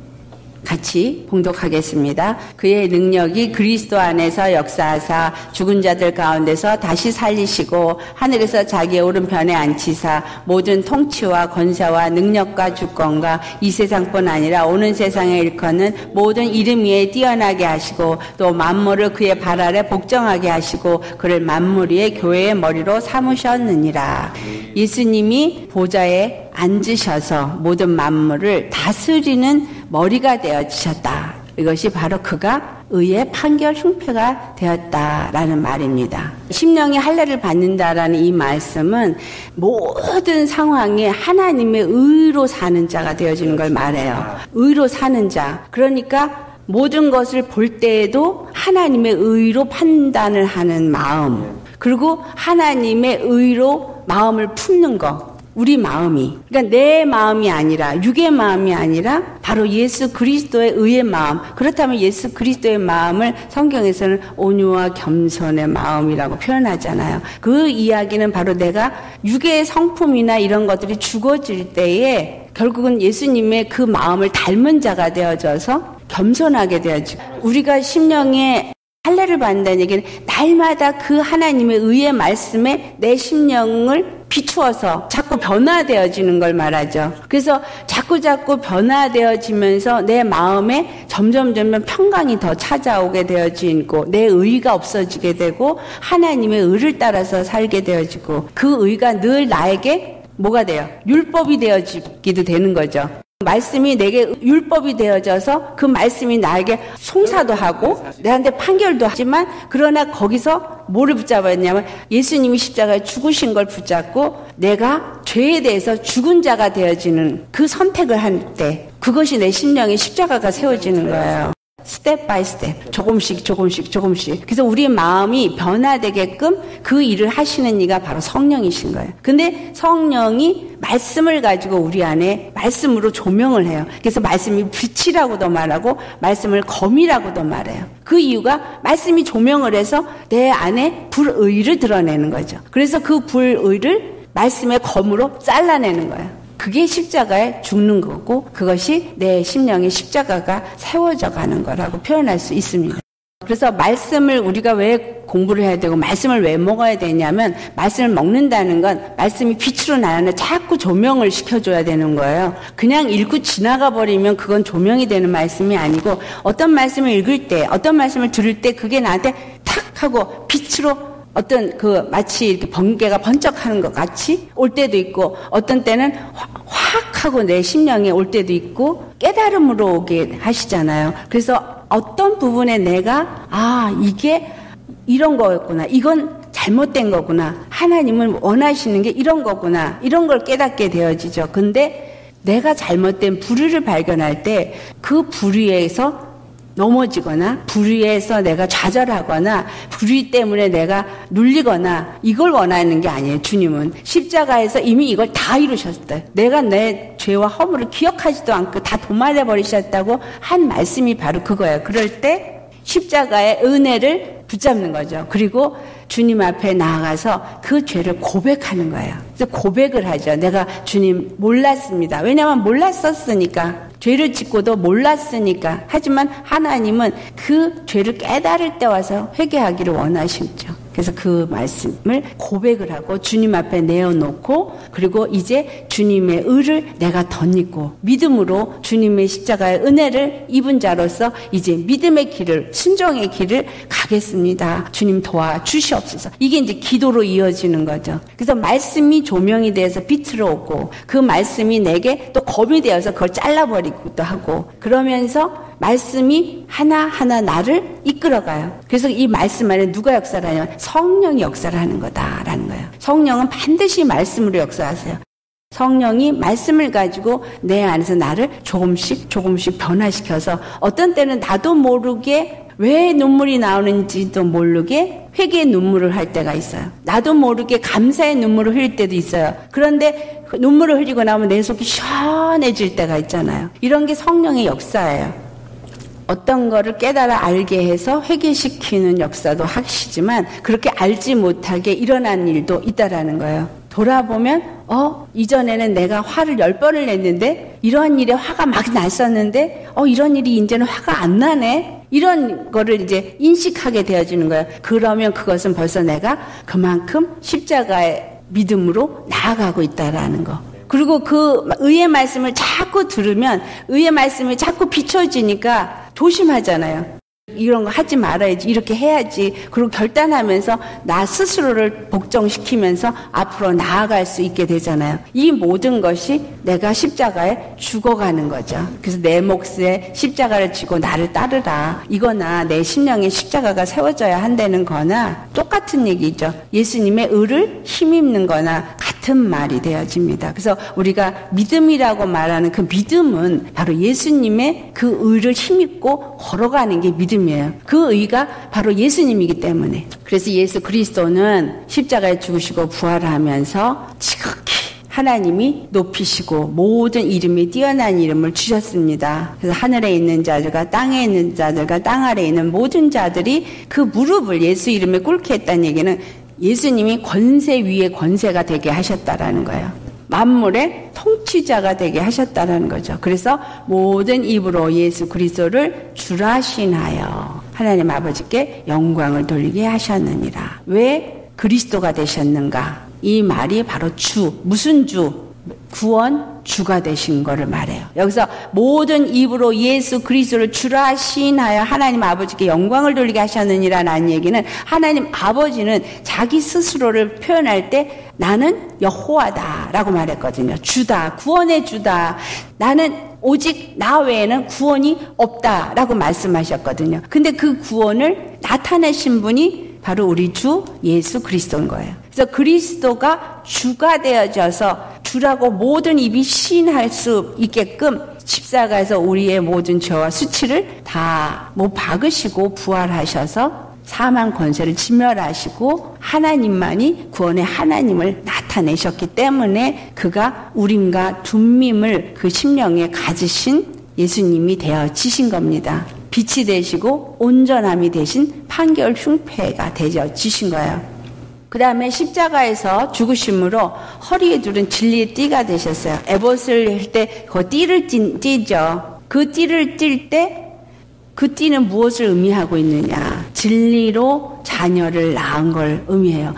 [SPEAKER 1] 같이 봉독하겠습니다. 그의 능력이 그리스도 안에서 역사하사 죽은 자들 가운데서 다시 살리시고 하늘에서 자기의 오른편에 앉히사 모든 통치와 권세와 능력과 주권과 이 세상뿐 아니라 오는 세상에 일컫는 모든 이름 위에 뛰어나게 하시고 또 만물을 그의 발 아래 복종하게 하시고 그를 만물 위의 교회의 머리로 삼으셨느니라. 예수님이 보좌에 앉으셔서 모든 만물을 다스리는 머리가 되어지셨다. 이것이 바로 그가 의의 판결 흉패가 되었다라는 말입니다. 심령이 할례를 받는다라는 이 말씀은 모든 상황에 하나님의 의로 사는 자가 되어지는 걸 말해요. 의로 사는 자. 그러니까 모든 것을 볼 때에도 하나님의 의로 판단을 하는 마음, 그리고 하나님의 의로 마음을 품는 것. 우리 마음이, 그러니까 내 마음이 아니라, 육의 마음이 아니라 바로 예수 그리스도의 의의 마음. 그렇다면 예수 그리스도의 마음을 성경에서는 온유와 겸손의 마음이라고 표현하잖아요. 그 이야기는 바로 내가 육의 성품이나 이런 것들이 죽어질 때에 결국은 예수님의 그 마음을 닮은 자가 되어져서 겸손하게 되어지고, 우리가 심령에 할례를 받는다는 얘기는 날마다 그 하나님의 의의 말씀에 내 심령을 비추어서 자꾸 변화되어지는 걸 말하죠. 그래서 자꾸 자꾸 변화되어지면서 내 마음에 점점 점점 평강이 더 찾아오게 되어지고 내 의가 없어지게 되고 하나님의 의를 따라서 살게 되어지고 그 의가 늘 나에게 뭐가 돼요? 율법이 되어지기도 되는 거죠. 말씀이 내게 율법이 되어져서 그 말씀이 나에게 송사도 하고 내한테 판결도 하지만, 그러나 거기서 뭐를 붙잡았냐면 예수님이 십자가에 죽으신 걸 붙잡고 내가 죄에 대해서 죽은 자가 되어지는 그 선택을 할 때 그것이 내 심령에 십자가가 세워지는 거예요. 스텝 바이 스텝, 조금씩 조금씩 조금씩. 그래서 우리 마음이 변화되게끔 그 일을 하시는 이가 바로 성령이신 거예요. 근데 성령이 말씀을 가지고 우리 안에 말씀으로 조명을 해요. 그래서 말씀이 빛이라고도 말하고 말씀을 검이라고도 말해요. 그 이유가 말씀이 조명을 해서 내 안에 불의를 드러내는 거죠. 그래서 그 불의를 말씀의 검으로 잘라내는 거예요. 그게 십자가에 죽는 거고 그것이 내 심령의 십자가가 세워져 가는 거라고 표현할 수 있습니다. 그래서 말씀을 우리가 왜 공부를 해야 되고 말씀을 왜 먹어야 되냐면, 말씀을 먹는다는 건 말씀이 빛으로 나 안에 자꾸 조명을 시켜줘야 되는 거예요. 그냥 읽고 지나가 버리면 그건 조명이 되는 말씀이 아니고, 어떤 말씀을 읽을 때, 어떤 말씀을 들을 때 그게 나한테 탁 하고 빛으로 어떤 그 마치 이렇게 번개가 번쩍하는 것 같이 올 때도 있고, 어떤 때는 확 하고 내 심령에 올 때도 있고 깨달음으로 오게 하시잖아요. 그래서 어떤 부분에 내가 아 이게 이런 거였구나, 이건 잘못된 거구나, 하나님은 원하시는 게 이런 거구나, 이런 걸 깨닫게 되어지죠. 근데 내가 잘못된 불의를 발견할 때 그 불의에서 넘어지거나 불의에서 내가 좌절하거나 불의 때문에 내가 눌리거나 이걸 원하는 게 아니에요. 주님은 십자가에서 이미 이걸 다 이루셨어요. 내가 내 죄와 허물을 기억하지도 않고 다 도말해버리셨다고 한 말씀이 바로 그거예요. 그럴 때 십자가의 은혜를 붙잡는 거죠. 그리고 주님 앞에 나아가서 그 죄를 고백하는 거예요. 그래서 고백을 하죠. 내가 주님 몰랐습니다. 왜냐하면 몰랐었으니까. 죄를 짓고도 몰랐으니까. 하지만 하나님은 그 죄를 깨달을 때 와서 회개하기를 원하시죠. 그래서 그 말씀을 고백을 하고 주님 앞에 내어놓고 그리고 이제 주님의 의를 내가 덧입고 믿음으로 주님의 십자가의 은혜를 입은 자로서 이제 믿음의 길을 순종의 길을 가겠습니다. 주님 도와주시옵소서. 이게 이제 기도로 이어지는 거죠. 그래서 말씀이 조명이 되어서 빛으로 오고 그 말씀이 내게 또 검이 되어서 그걸 잘라버리기도 하고 그러면서 말씀이 하나하나 나를 이끌어가요. 그래서 이 말씀 안에 누가 역사를 하냐면 성령이 역사를 하는 거다라는 거예요. 성령은 반드시 말씀으로 역사하세요. 성령이 말씀을 가지고 내 안에서 나를 조금씩 조금씩 변화시켜서 어떤 때는 나도 모르게 왜 눈물이 나오는지도 모르게 회개의 눈물을 할 때가 있어요. 나도 모르게 감사의 눈물을 흘릴 때도 있어요. 그런데 눈물을 흘리고 나면 내 속이 시원해질 때가 있잖아요. 이런 게 성령의 역사예요. 어떤 거를 깨달아 알게 해서 회개시키는 역사도 하시지만 그렇게 알지 못하게 일어난 일도 있다라는 거예요. 돌아보면 어 이전에는 내가 화를 열 번을 냈는데 이러한 일에 화가 막 났었는데 어 이런 일이 이제는 화가 안 나네. 이런 거를 이제 인식하게 되어지는 거예요. 그러면 그것은 벌써 내가 그만큼 십자가의 믿음으로 나아가고 있다라는 거. 그리고 그 의의 말씀을 자꾸 들으면 의의 말씀이 자꾸 비춰지니까 조심하잖아요. 이런 거 하지 말아야지, 이렇게 해야지. 그리고 결단하면서 나 스스로를 복종시키면서 앞으로 나아갈 수 있게 되잖아요. 이 모든 것이 내가 십자가에 죽어가는 거죠. 그래서 내 몫에 십자가를 지고 나를 따르라. 이거나 내 심령에 십자가가 세워져야 한다는 거나 똑같은 얘기죠. 예수님의 의를 힘입는 거나 같은 말이 되어집니다. 그래서 우리가 믿음이라고 말하는 그 믿음은 바로 예수님의 그 의를 힘입고 걸어가는 게 믿음이에요. 그 의가 바로 예수님이기 때문에. 그래서 예수 그리스도는 십자가에 죽으시고 부활하면서 지극히 하나님이 높이시고 모든 이름이 뛰어난 이름을 주셨습니다. 그래서 하늘에 있는 자들과 땅에 있는 자들과 땅 아래에 있는 모든 자들이 그 무릎을 예수 이름에 꿇게 했다는 얘기는 예수님이 권세 위에 권세가 되게 하셨다라는 거예요. 만물의 통치자가 되게 하셨다는 거죠. 그래서 모든 입으로 예수 그리스도를 주라 신하여 하나님 아버지께 영광을 돌리게 하셨느니라. 왜 그리스도가 되셨는가? 이 말이 바로 주, 무슨 주? 구원 주가 되신 거를 말해요. 여기서 모든 입으로 예수 그리스도를 주라 시인하여 하나님 아버지께 영광을 돌리게 하셨느니라는 얘기는 하나님 아버지는 자기 스스로를 표현할 때 나는 여호와다라고 말했거든요. 주다, 구원의 주다. 나는 오직 나 외에는 구원이 없다라고 말씀하셨거든요. 근데 그 구원을 나타내신 분이 바로 우리 주 예수 그리스도인 거예요. 그래서 그리스도가 주가 되어져서 주라고 모든 입이 시인할 수 있게끔 십자가에서 우리의 모든 죄와 수치를 다 못 박으시고 부활하셔서 사망 권세를 진멸하시고 하나님만이 구원의 하나님을 나타내셨기 때문에 그가 우림과 둠밈을 그 심령에 가지신 예수님이 되어지신 겁니다. 빛이 되시고 온전함이 되신 판결 흉패가 되어지신 거예요. 그 다음에 십자가에서 죽으심으로 허리에 두른 진리의 띠가 되셨어요. 에봇을 할 때 그 띠를 띠, 띠죠. 그 띠를 띨 때 그 띠는 무엇을 의미하고 있느냐? 진리로 자녀를 낳은 걸 의미해요.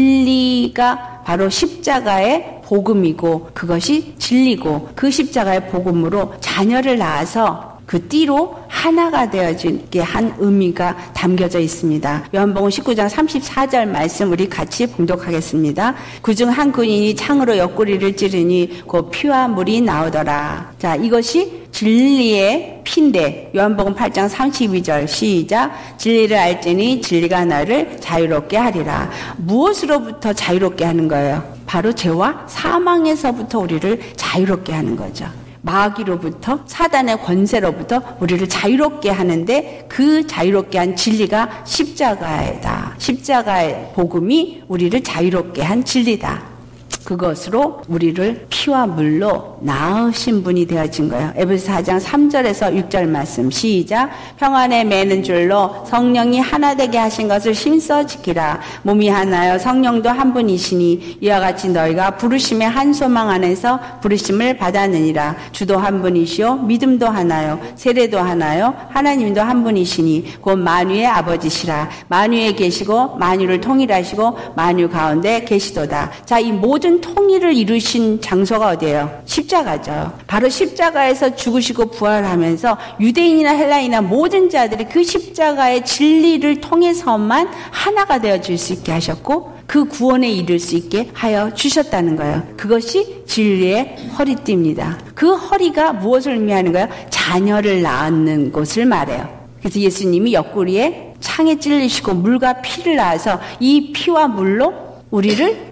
[SPEAKER 1] 진리가 바로 십자가의 복음이고 그것이 진리고 그 십자가의 복음으로 자녀를 낳아서 그 띠로 하나가 되어지게 한 의미가 담겨져 있습니다. 요한복음 십구 장 삼십사 절 말씀 우리 같이 봉독하겠습니다. 그중 한 군인이 창으로 옆구리를 찌르니 곧 피와 물이 나오더라. 자, 이것이 진리의 피인데 요한복음 팔 장 삼십이 절 시작. 진리를 알지니 진리가 너를 자유롭게 하리라. 무엇으로부터 자유롭게 하는 거예요? 바로 죄와 사망에서부터 우리를 자유롭게 하는 거죠. 마귀로부터 사단의 권세로부터 우리를 자유롭게 하는데 그 자유롭게 한 진리가 십자가이다. 십자가의 복음이 우리를 자유롭게 한 진리다. 그것으로 우리를 피와 물로 낳으신 분이 되어진 거예요. 에베소 사 장 삼 절에서 육 절 말씀 시작. 평안에 매는 줄로 성령이 하나 되게 하신 것을 힘써 지키라. 몸이 하나요 성령도 한 분이시니 이와 같이 너희가 부르심의 한 소망 안에서 부르심을 받았느니라. 주도 한 분이시요 믿음도 하나요 세례도 하나요 하나님도 한 분이시니 곧 만유의 아버지시라. 만유에 계시고 만유를 통일하시고 만유 가운데 계시도다. 자, 이 모든 통일을 이루신 장소가 어디예요? 십자가죠. 바로 십자가에서 죽으시고 부활하면서 유대인이나 헬라인이나 모든 자들이 그 십자가의 진리를 통해서만 하나가 되어질 수 있게 하셨고 그 구원에 이를 수 있게 하여 주셨다는 거예요. 그것이 진리의 허리띠입니다. 그 허리가 무엇을 의미하는 거예요? 자녀를 낳는 곳을 말해요. 그래서 예수님이 옆구리에 창에 찔리시고 물과 피를 낳아서 이 피와 물로 우리를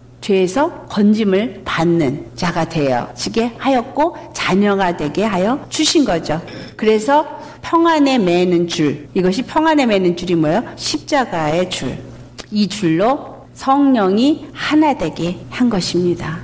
[SPEAKER 1] 죄에서 건짐을 받는 자가 되어지게 하였고 자녀가 되게 하여 주신 거죠. 그래서 평안에 매는 줄, 이것이 평안에 매는 줄이 뭐예요? 십자가의 줄. 이 줄로 성령이 하나 되게 한 것입니다.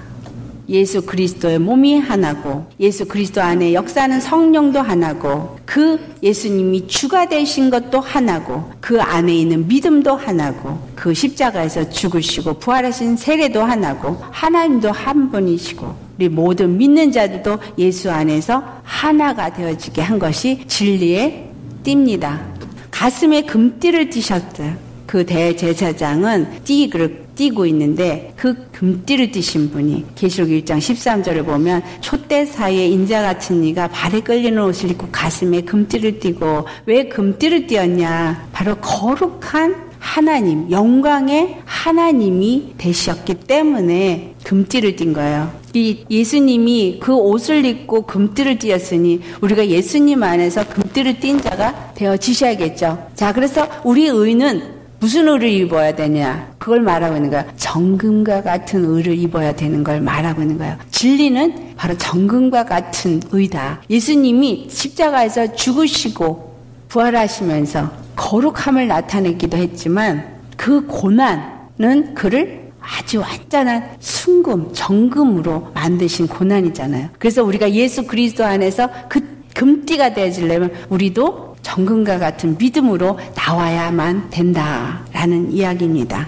[SPEAKER 1] 예수 그리스도의 몸이 하나고 예수 그리스도 안에 역사하는 성령도 하나고 그 예수님이 주가 되신 것도 하나고 그 안에 있는 믿음도 하나고 그 십자가에서 죽으시고 부활하신 세례도 하나고 하나님도 한 분이시고 우리 모든 믿는 자들도 예수 안에서 하나가 되어지게 한 것이 진리의 띠입니다. 가슴에 금띠를 띠셨어요. 그 대제사장은 띠를 띠고 있는데 그 금띠를 띠신 분이 계시록 일 장 십삼 절을 보면 촛대 사이에 인자 같은 이가 발에 끌리는 옷을 입고 가슴에 금띠를 띠고 왜 금띠를 띠었냐? 바로 거룩한 하나님, 영광의 하나님이 되셨기 때문에 금띠를 띈 거예요. 이 예수님이 그 옷을 입고 금띠를 띠었으니 우리가 예수님 안에서 금띠를 띈 자가 되어지셔야겠죠. 자, 그래서 우리 의는 무슨 의를 입어야 되냐? 그걸 말하고 있는 거야. 정금과 같은 의를 입어야 되는 걸 말하고 있는 거예요. 진리는 바로 정금과 같은 의다. 예수님이 십자가에서 죽으시고 부활하시면서 거룩함을 나타내기도 했지만 그 고난은 그를 아주 완전한 순금, 정금으로 만드신 고난이잖아요. 그래서 우리가 예수 그리스도 안에서 그 금띠가 되어지려면 우리도 정금과 같은 믿음으로 나와야만 된다라는 이야기입니다.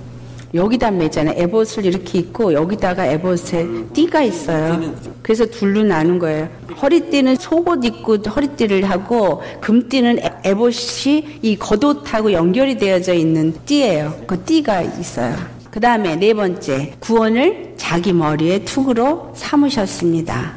[SPEAKER 1] 여기다 매잖아요. 에봇을 이렇게 입고 여기다가 에봇에 띠가 있어요. 그래서 둘로 나눈 거예요. 허리띠는 속옷 입고 허리띠를 하고 금띠는 에봇이 이 겉옷하고 연결이 되어져 있는 띠예요. 그 띠가 있어요. 그 다음에 네 번째, 구원을 자기 머리에 투구로 삼으셨습니다.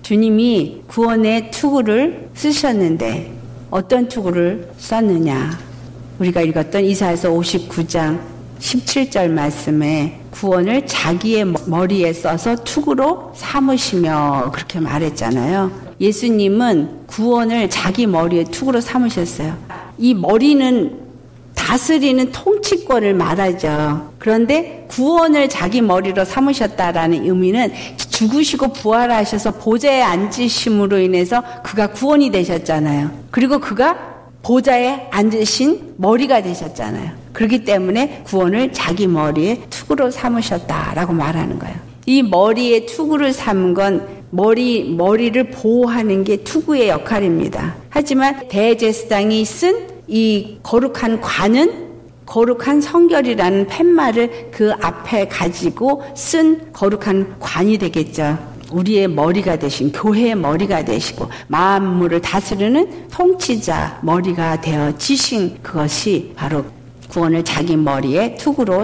[SPEAKER 1] 주님이 구원의 투구를 쓰셨는데 어떤 투구를 썼느냐? 우리가 읽었던 이사야서 오십구 장 십칠 절 말씀에 구원을 자기의 머리에 써서 투구로 삼으시며 그렇게 말했잖아요. 예수님은 구원을 자기 머리에 투구로 삼으셨어요. 이 머리는 다스리는 통치권을 말하죠. 그런데 구원을 자기 머리로 삼으셨다라는 의미는 죽으시고 부활하셔서 보좌에 앉으심으로 인해서 그가 구원이 되셨잖아요. 그리고 그가 보좌에 앉으신 머리가 되셨잖아요. 그렇기 때문에 구원을 자기 머리에 투구로 삼으셨다라고 말하는 거예요. 이 머리에 투구를 삼은 건 머리, 머리를 보호하는 게 투구의 역할입니다. 하지만 대제사장이 쓴 이 거룩한 관은 거룩한 성결이라는 팻말을 그 앞에 가지고 쓴 거룩한 관이 되겠죠. 우리의 머리가 되신 교회의 머리가 되시고 만물을 다스리는 통치자 머리가 되어지신 그것이 바로 구원을 자기 머리에 투구로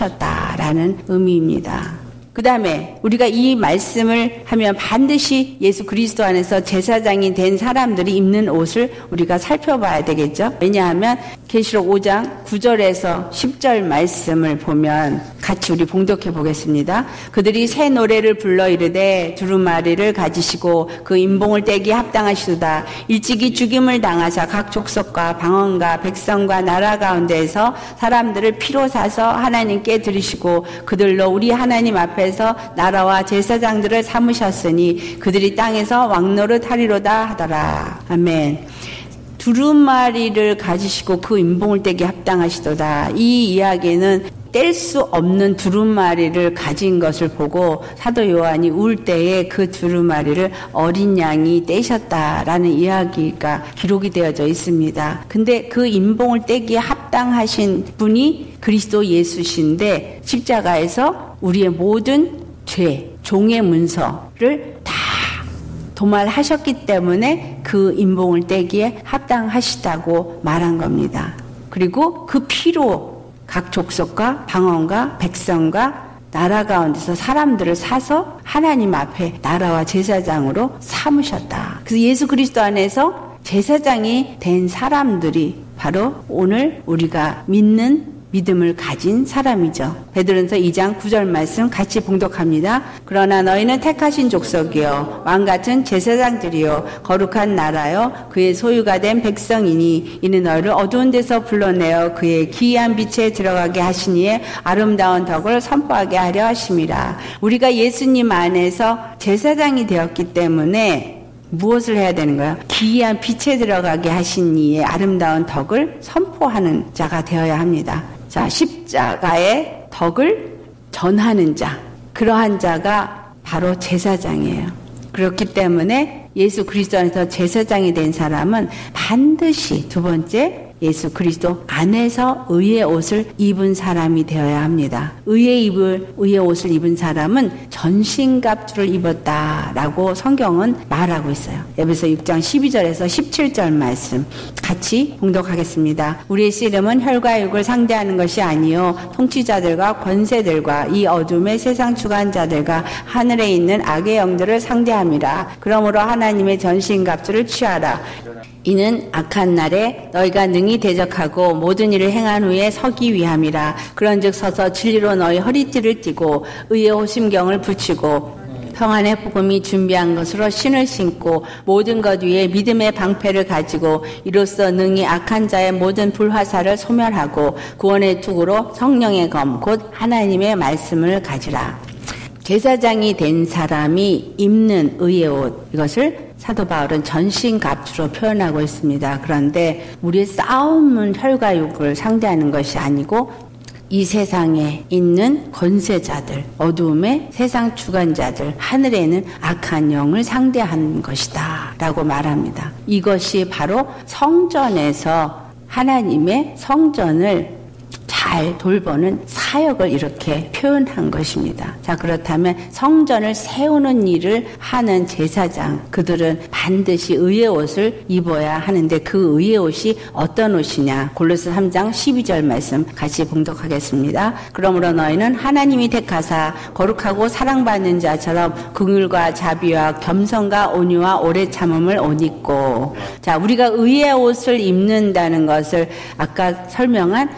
[SPEAKER 1] 삼으셨다라는 의미입니다. 그 다음에 우리가 이 말씀을 하면 반드시 예수 그리스도 안에서 제사장이 된 사람들이 입는 옷을 우리가 살펴봐야 되겠죠. 왜냐하면 계시록 오 장 구 절에서 십 절 말씀을 보면 같이 우리 봉독해 보겠습니다. 그들이 새 노래를 불러 이르되 두루마리를 가지시고 그 인봉을 떼기 합당하시도다. 일찍이 죽임을 당하사 각 족속과 방언과 백성과 나라 가운데에서 사람들을 피로 사서 하나님께 드리시고 그들로 우리 하나님 앞에서 나라와 제사장들을 삼으셨으니 그들이 땅에서 왕노릇 하리로다 하더라. 아멘. 두루마리를 가지시고 그 인봉을 떼기 합당하시도다. 이 이야기는 뗄 수 없는 두루마리를 가진 것을 보고 사도 요한이 울 때에 그 두루마리를 어린 양이 떼셨다라는 이야기가 기록이 되어져 있습니다. 근데 그 임봉을 떼기에 합당하신 분이 그리스도 예수신데 십자가에서 우리의 모든 죄, 종의 문서를 다 도말하셨기 때문에 그 임봉을 떼기에 합당하시다고 말한 겁니다. 그리고 그 피로 각 족속과 방언과 백성과 나라 가운데서 사람들을 사서 하나님 앞에 나라와 제사장으로 삼으셨다. 그래서 예수 그리스도 안에서 제사장이 된 사람들이 바로 오늘 우리가 믿는 믿음을 가진 사람이죠. 베드로전서 이 장 구 절 말씀 같이 봉독합니다. 그러나 너희는 택하신 족속이요 왕같은 제사장들이요 거룩한 나라요 그의 소유가 된 백성이니 이는 너희를 어두운 데서 불러내어 그의 기이한 빛에 들어가게 하시니에 아름다운 덕을 선포하게 하려 하심이라. 우리가 예수님 안에서 제사장이 되었기 때문에 무엇을 해야 되는 거예요? 기이한 빛에 들어가게 하신 이의 아름다운 덕을 선포하는 자가 되어야 합니다. 자, 십자가의 덕을 전하는 자, 그러한 자가 바로 제사장이에요. 그렇기 때문에 예수 그리스도 안에서 제사장이 된 사람은 반드시 두 번째 예수 그리스도 안에서 의의 옷을 입은 사람이 되어야 합니다. 의의 입을 의의 옷을 입은 사람은 전신갑주를 입었다라고 성경은 말하고 있어요. 에베소 육 장 십이 절에서 십칠 절 말씀 같이 봉독하겠습니다. 우리의 씨름은 혈과 육을 상대하는 것이 아니요 통치자들과 권세들과 이 어둠의 세상 주관자들과 하늘에 있는 악의 영들을 상대함이라. 그러므로 하나님의 전신갑주를 취하라. 이는 악한 날에 너희가 능히 대적하고 모든 일을 행한 후에 서기 위함이라. 그런즉 서서 진리로 너희 허리띠를 띠고 의의 호심경을 붙이고 평안의 복음이 준비한 것으로 신을 신고 모든 것 위에 믿음의 방패를 가지고 이로써 능히 악한 자의 모든 불화살을 소멸하고 구원의 투구로 성령의 검 곧 하나님의 말씀을 가지라. 제사장이 된 사람이 입는 의의 옷, 이것을 사도 바울은 전신갑주로 표현하고 있습니다. 그런데 우리의 싸움은 혈과 육을 상대하는 것이 아니고 이 세상에 있는 권세자들, 어두움의 세상 주관자들, 하늘에 있는 악한 영을 상대하는 것이다 라고 말합니다. 이것이 바로 성전에서 하나님의 성전을 잘 돌보는 사역을 이렇게 표현한 것입니다. 자, 그렇다면 성전을 세우는 일을 하는 제사장, 그들은 반드시 의의 옷을 입어야 하는데 그 의의 옷이 어떤 옷이냐? 골로새 삼 장 십이 절 말씀 같이 봉독하겠습니다. 그러므로 너희는 하나님이 택하사 거룩하고 사랑받는 자처럼 긍휼과 자비와 겸손과 온유와 오래 참음을 옷 입고. 자, 우리가 의의 옷을 입는다는 것을 아까 설명한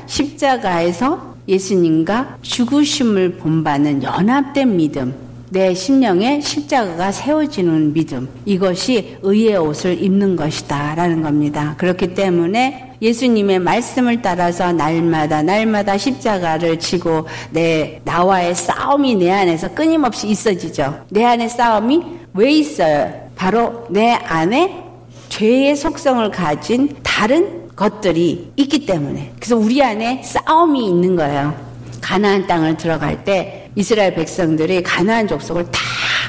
[SPEAKER 1] 십자가에서 예수님과 죽으심을 본받는 연합된 믿음, 내 심령에 십자가가 세워지는 믿음, 이것이 의의 옷을 입는 것이다 라는 겁니다. 그렇기 때문에 예수님의 말씀을 따라서 날마다 날마다 십자가를 지고 내 나와의 싸움이 내 안에서 끊임없이 있어지죠. 내 안에 싸움이 왜 있어요? 바로 내 안에 죄의 속성을 가진 다른 것들이 있기 때문에. 그래서 우리 안에 싸움이 있는 거예요. 가나안 땅을 들어갈 때 이스라엘 백성들이 가나안 족속을 다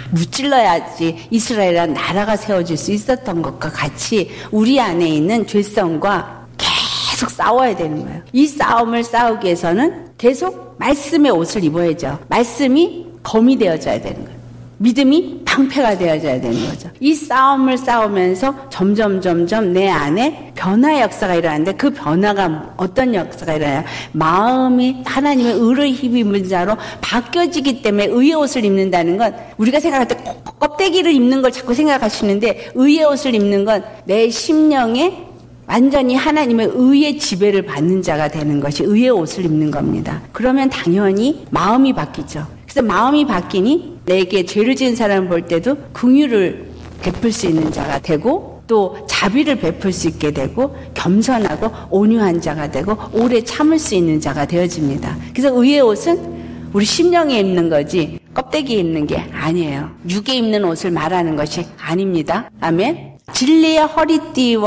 [SPEAKER 1] 무찔러야지 이스라엘이라는 나라가 세워질 수 있었던 것과 같이 우리 안에 있는 죄성과 계속 싸워야 되는 거예요. 이 싸움을 싸우기 위해서는 계속 말씀의 옷을 입어야죠. 말씀이 검이 되어져야 되는 거예요. 믿음이 방패가 되어져야 되는 거죠. 이 싸움을 싸우면서 점점 점점 내 안에 변화의 역사가 일어나는데 그 변화가 어떤 역사가 일어나요? 마음이 하나님의 의를 힘입은 자로 바뀌어지기 때문에 의의 옷을 입는다는 건 우리가 생각할 때 껍데기를 입는 걸 자꾸 생각하시는데 의의 옷을 입는 건 내 심령에 완전히 하나님의 의의 지배를 받는 자가 되는 것이 의의 옷을 입는 겁니다. 그러면 당연히 마음이 바뀌죠. 그래서 마음이 바뀌니 내게 죄를 지은 사람을 볼 때도 긍휼을 베풀 수 있는 자가 되고 또 자비를 베풀 수 있게 되고 겸손하고 온유한 자가 되고 오래 참을 수 있는 자가 되어집니다. 그래서 의의 옷은 우리 심령에 입는 거지 껍데기에 입는 게 아니에요. 육에 입는 옷을 말하는 것이 아닙니다. 아멘. 진리의 허리띠와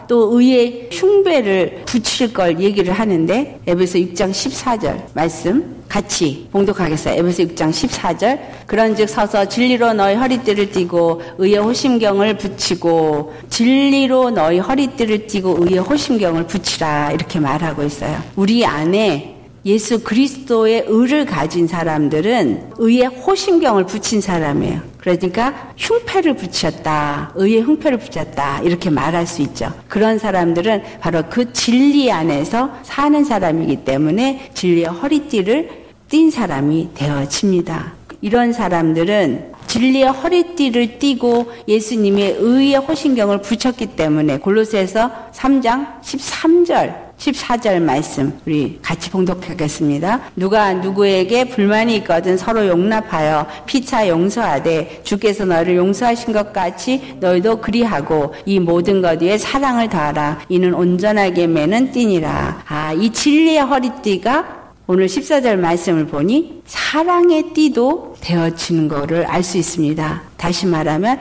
[SPEAKER 1] 또 의의 흉배를 붙일 걸 얘기를 하는데 에베소 육 장 십사 절 말씀 같이 봉독하겠어요. 에베소 육 장 십사 절 그런즉 서서 진리로 너희 허리띠를 띠고 의의 호심경을 붙이고 진리로 너희 허리띠를 띠고 의의 호심경을 붙이라 이렇게 말하고 있어요. 우리 안에 예수 그리스도의 의를 가진 사람들은 의의 호심경을 붙인 사람이에요. 그러니까 흉패를 붙였다. 의의 흉패를 붙였다. 이렇게 말할 수 있죠. 그런 사람들은 바로 그 진리 안에서 사는 사람이기 때문에 진리의 허리띠를 띈 사람이 되어집니다. 이런 사람들은 진리의 허리띠를 띠고 예수님의 의의 호심경을 붙였기 때문에 골로새서 삼 장 십삼 절 십사 절 말씀 우리 같이 봉독하겠습니다. 누가 누구에게 불만이 있거든 서로 용납하여 피차 용서하되 주께서 너희를 용서하신 것 같이 너희도 그리하고 이 모든 것 위에 사랑을 더하라. 이는 온전하게 매는 띠니라. 아, 이 진리의 허리띠가 오늘 십사 절 말씀을 보니 사랑의 띠도 되어지는 것을 알 수 있습니다. 다시 말하면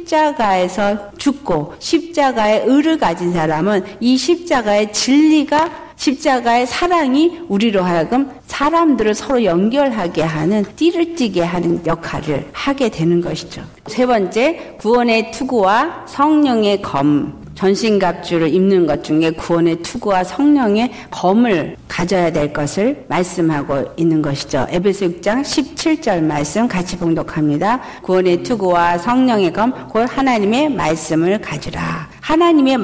[SPEAKER 1] 십자가에서 죽고 십자가의 의를 가진 사람은 이 십자가의 진리가 십자가의 사랑이 우리로 하여금 사람들을 서로 연결하게 하는 띠를 띠게 하는 역할을 하게 되는 것이죠. 세 번째, 구원의 투구와 성령의 검. 전신갑주를 입는 것 중에 구원의 투구와 성령의 검을 가져야 될 것을 말씀하고 있는 것이죠. 에베소 육 장 십칠 절 말씀 같이 봉독합니다. 구원의 투구와 성령의 검, 곧 하나님의 말씀을 가지라. 하나님의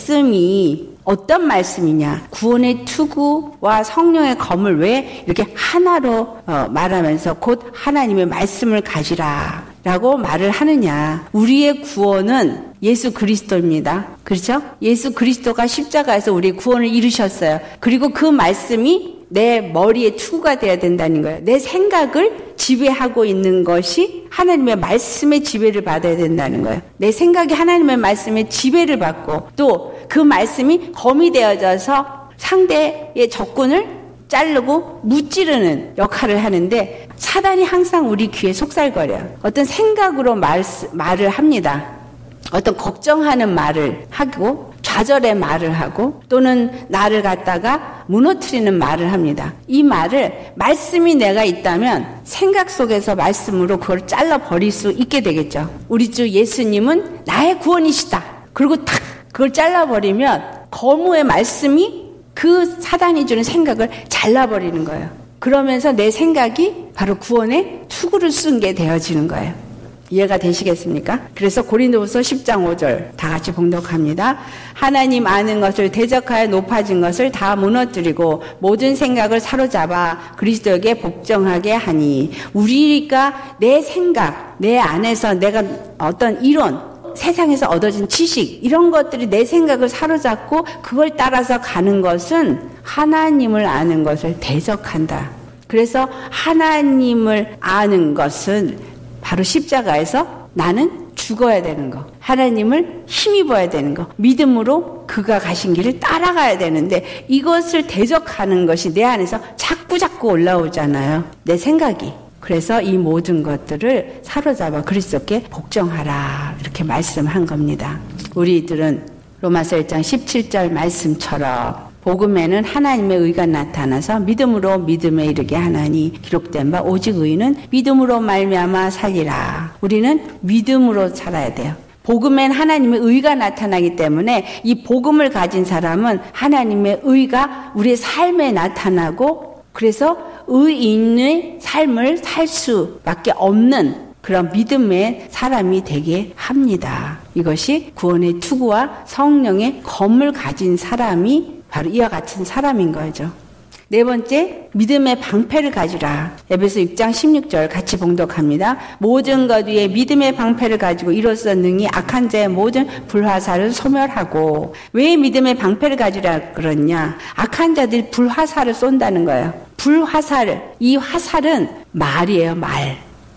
[SPEAKER 1] 말씀이 어떤 말씀이냐? 구원의 투구와 성령의 검을 왜 이렇게 하나로 어, 말하면서 곧 하나님의 말씀을 가지라 라고 말을 하느냐? 우리의 구원은 예수 그리스도입니다. 그렇죠? 예수 그리스도가 십자가에서 우리의 구원을 이루셨어요. 그리고 그 말씀이 내 머리에 투구가 돼야 된다는 거예요. 내 생각을 지배하고 있는 것이 하나님의 말씀의 지배를 받아야 된다는 거예요. 내 생각이 하나님의 말씀의 지배를 받고 또 그 말씀이 검이 되어져서 상대의 적군을 자르고 무찌르는 역할을 하는데 사단이 항상 우리 귀에 속살거려요. 어떤 생각으로 말, 말을 합니다. 어떤 걱정하는 말을 하고 좌절의 말을 하고 또는 나를 갖다가 무너뜨리는 말을 합니다. 이 말을 말씀이 내가 있다면 생각 속에서 말씀으로 그걸 잘라버릴 수 있게 되겠죠. 우리 주 예수님은 나의 구원이시다. 그리고 탁 그걸 잘라버리면 거무의 말씀이 그 사단이 주는 생각을 잘라버리는 거예요. 그러면서 내 생각이 바로 구원의 투구를 쓴 게 되어지는 거예요. 이해가 되시겠습니까? 그래서 고린도후서 십 장 오 절 다 같이 봉독합니다. 하나님 아는 것을 대적하여 높아진 것을 다 무너뜨리고 모든 생각을 사로잡아 그리스도에게 복종하게 하니 우리가 내 생각, 내 안에서 내가 어떤 이론 세상에서 얻어진 지식 이런 것들이 내 생각을 사로잡고 그걸 따라서 가는 것은 하나님을 아는 것을 대적한다. 그래서 하나님을 아는 것은 바로 십자가에서 나는 죽어야 되는 거. 하나님을 힘입어야 되는 거. 믿음으로 그가 가신 길을 따라가야 되는데 이것을 대적하는 것이 내 안에서 자꾸 자꾸 올라오잖아요. 내 생각이. 그래서 이 모든 것들을 사로잡아 그리스도께 복종하라 이렇게 말씀한 겁니다. 우리들은 로마서 일 장 십칠 절 말씀처럼 복음에는 하나님의 의가 나타나서 믿음으로 믿음에 이르게 하나니 기록된 바 오직 의인은 믿음으로 말미암아 살리라. 우리는 믿음으로 살아야 돼요. 복음엔 하나님의 의가 나타나기 때문에 이 복음을 가진 사람은 하나님의 의가 우리의 삶에 나타나고 그래서 의인의 삶을 살 수밖에 없는 그런 믿음의 사람이 되게 합니다. 이것이 구원의 투구와 성령의 검을 가진 사람이 바로 이와 같은 사람인 거죠. 네 번째, 믿음의 방패를 가지라. 에베소 육 장 십육 절 같이 봉독합니다. 모든 것 위에 믿음의 방패를 가지고 이로써 능히 악한 자의 모든 불화살을 소멸하고. 왜 믿음의 방패를 가지라 그러냐? 악한 자들이 불화살을 쏜다는 거예요. 불화살, 이 화살은 말이에요, 말.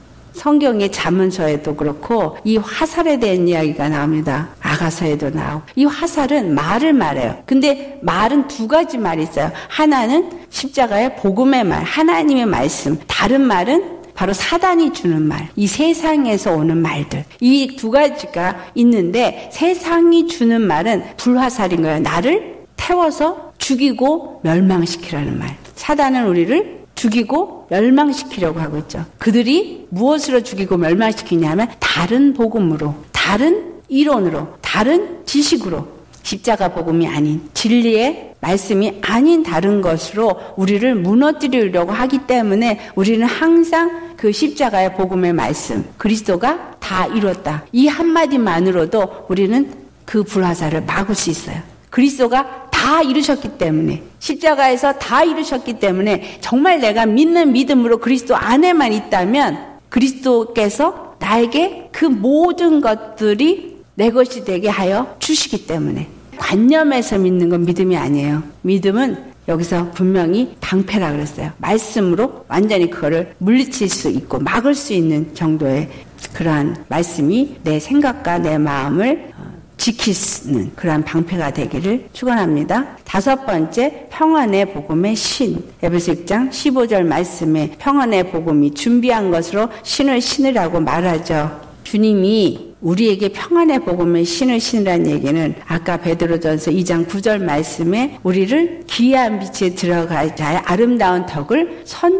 [SPEAKER 1] 성경의 잠언서에도 그렇고 이 화살에 대한 이야기가 나옵니다. 아가서에도 나오고. 이 화살은 말을 말해요. 근데 말은 두 가지 말이 있어요. 하나는 십자가의 복음의 말, 하나님의 말씀. 다른 말은 바로 사단이 주는 말, 이 세상에서 오는 말들, 이 두 가지가 있는데 세상이 주는 말은 불화살인 거예요. 나를 태워서 죽이고 멸망시키라는 말. 사단은 우리를 죽이고 멸망시키려고 하고 있죠. 그들이 무엇으로 죽이고 멸망시키냐면 다른 복음으로, 다른 이론으로, 다른 지식으로, 십자가 복음이 아닌, 진리의 말씀이 아닌 다른 것으로 우리를 무너뜨리려고 하기 때문에 우리는 항상 그 십자가의 복음의 말씀, 그리스도가 다 이뤘다, 이 한마디만으로도 우리는 그 불화살을 막을 수 있어요. 그리스도가 다 이루셨기 때문에, 십자가에서 다 이루셨기 때문에 정말 내가 믿는 믿음으로 그리스도 안에만 있다면 그리스도께서 나에게 그 모든 것들이 내 것이 되게 하여 주시기 때문에, 관념에서 믿는 건 믿음이 아니에요. 믿음은 여기서 분명히 방패라 그랬어요. 말씀으로 완전히 그거를 물리칠 수 있고 막을 수 있는 정도의 그러한 말씀이 내 생각과 내 마음을 지키는 그러한 방패가 되기를 축원합니다. 다섯 번째, 평안의 복음의 신. 에베소 일 장 십오 절 말씀에 평안의 복음이 준비한 것으로 신을 신으라고 말하죠. 주님이 우리에게 평안의 복음의 신을 신으라는 얘기는 아까 베드로전서 이 장 구 절 말씀에 우리를 기이한 빛에 들어갈 자의 아름다운 덕을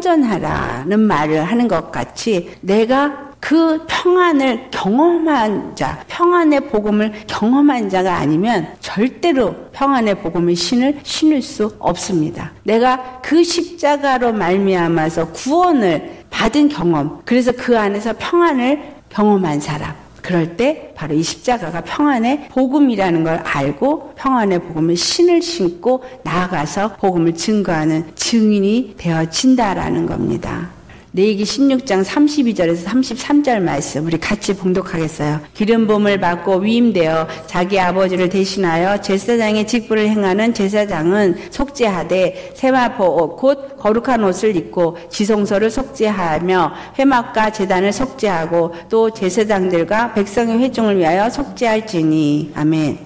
[SPEAKER 1] 선전하라는 말을 하는 것 같이, 내가 그 평안을 경험한 자, 평안의 복음을 경험한 자가 아니면 절대로 평안의 복음의 신을 신을 수 없습니다. 내가 그 십자가로 말미암아서 구원을 받은 경험, 그래서 그 안에서 평안을 경험한 사람, 그럴 때 바로 이 십자가가 평안의 복음이라는 걸 알고 평안의 복음을 신을 신고 나아가서 복음을 증거하는 증인이 되어진다라는 겁니다. 레위기 십육 장 삼십이 절에서 삼십삼 절 말씀 우리 같이 봉독하겠어요. 기름 부음을 받고 위임되어 자기 아버지를 대신하여 제사장의 직분을 행하는 제사장은 속죄하되 세마포 옷 곧 거룩한 옷을 입고 지성소를 속죄하며 회막과 제단을 속죄하고 또 제사장들과 백성의 회중을 위하여 속죄할지니. 아멘.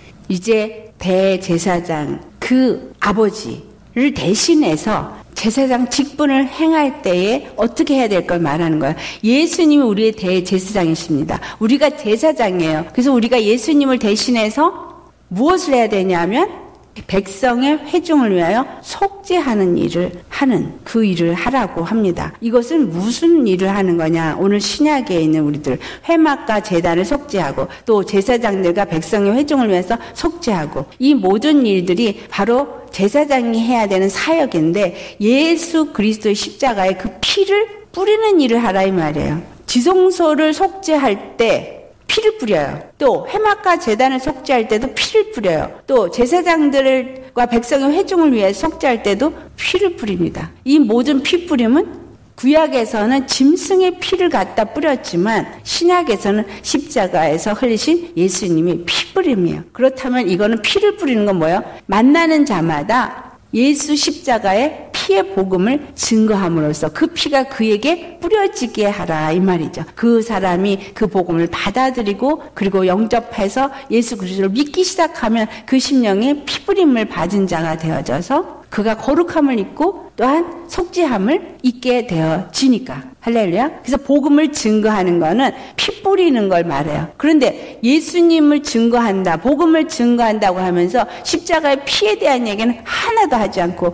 [SPEAKER 1] 이제 대제사장 그 아버지를 대신해서 제사장 직분을 행할 때에 어떻게 해야 될 걸 말하는 거예요. 예수님이 우리의 대제사장이십니다. 우리가 제사장이에요. 그래서 우리가 예수님을 대신해서 무엇을 해야 되냐면 백성의 회중을 위하여 속죄하는 일을 하는, 그 일을 하라고 합니다. 이것은 무슨 일을 하는 거냐? 오늘 신약에 있는 우리들 회막과 제단을 속죄하고 또 제사장들과 백성의 회중을 위해서 속죄하고, 이 모든 일들이 바로 제사장이 해야 되는 사역인데 예수 그리스도의 십자가에 그 피를 뿌리는 일을 하라 이 말이에요. 지성소를 속죄할 때 피를 뿌려요. 또 회막과 제단을 속죄할 때도 피를 뿌려요. 또 제사장들과 백성의 회중을 위해 속죄할 때도 피를 뿌립니다. 이 모든 피 뿌림은 구약에서는 짐승의 피를 갖다 뿌렸지만 신약에서는 십자가에서 흘리신 예수님의 피 뿌림이에요. 그렇다면 이거는 피를 뿌리는 건 뭐예요? 만나는 자마다 예수 십자가의 피의 복음을 증거함으로써 그 피가 그에게 뿌려지게 하라 이 말이죠. 그 사람이 그 복음을 받아들이고 그리고 영접해서 예수 그리스도를 믿기 시작하면 그 심령에 피 뿌림을 받은 자가 되어져서 그가 거룩함을 입고 또한 속죄함을 입게 되어지니까. 할렐루야. 그래서 복음을 증거하는 거는 피 뿌리는 걸 말해요. 그런데 예수님을 증거한다, 복음을 증거한다고 하면서 십자가의 피에 대한 얘기는 하나도 하지 않고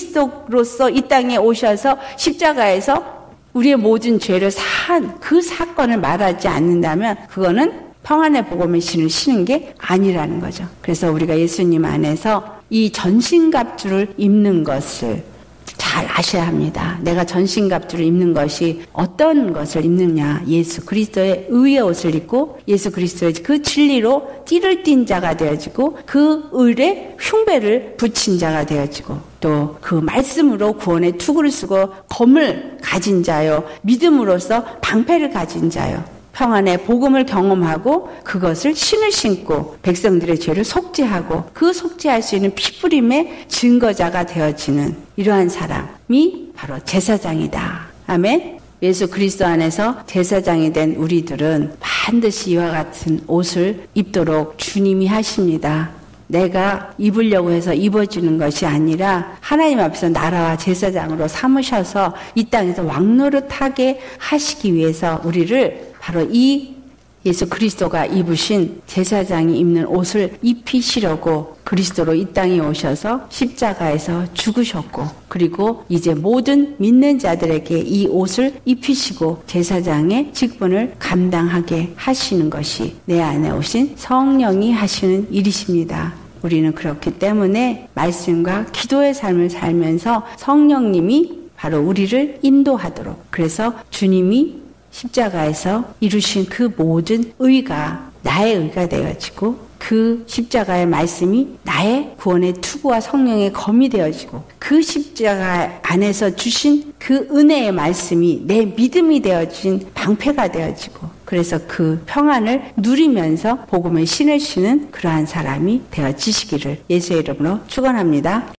[SPEAKER 1] 그리스도로서 이 땅에 오셔서 십자가에서 우리의 모든 죄를 사한 그 사건을 말하지 않는다면 그거는 평안의 복음의 신을 신은 게 아니라는 거죠. 그래서 우리가 예수님 안에서 이 전신갑주를 입는 것을 잘 아셔야 합니다. 내가 전신갑주를 입는 것이 어떤 것을 입느냐. 예수 그리스도의 의의 옷을 입고 예수 그리스도의 그 진리로 띠를 띤 자가 되어지고 그 의에 흉배를 붙인 자가 되어지고 또 그 말씀으로 구원의 투구를 쓰고 검을 가진 자요. 믿음으로써 방패를 가진 자요. 평안의 복음을 경험하고 그것을 신을 신고 백성들의 죄를 속죄하고 그 속죄할 수 있는 피뿌림의 증거자가 되어지는 이러한 사람이 바로 제사장이다. 아멘. 예수 그리스도 안에서 제사장이 된 우리들은 반드시 이와 같은 옷을 입도록 주님이 하십니다. 내가 입으려고 해서 입어주는 것이 아니라 하나님 앞에서 나라와 제사장으로 삼으셔서 이 땅에서 왕노릇하게 하시기 위해서 우리를 바로 이 예수 그리스도가 입으신 제사장이 입는 옷을 입히시려고 그리스도로 이 땅에 오셔서 십자가에서 죽으셨고, 그리고 이제 모든 믿는 자들에게 이 옷을 입히시고 제사장의 직분을 감당하게 하시는 것이 내 안에 오신 성령이 하시는 일이십니다. 우리는 그렇기 때문에 말씀과 기도의 삶을 살면서 성령님이 바로 우리를 인도하도록, 그래서 주님이 십자가에서 이루신 그 모든 의가 나의 의가 되어지고, 그 십자가의 말씀이 나의 구원의 투구와 성령의 검이 되어지고, 그 십자가 안에서 주신 그 은혜의 말씀이 내 믿음이 되어진 방패가 되어지고, 그래서 그 평안을 누리면서 복음을 신으시는 그러한 사람이 되어지시기를 예수의 이름으로 축원합니다.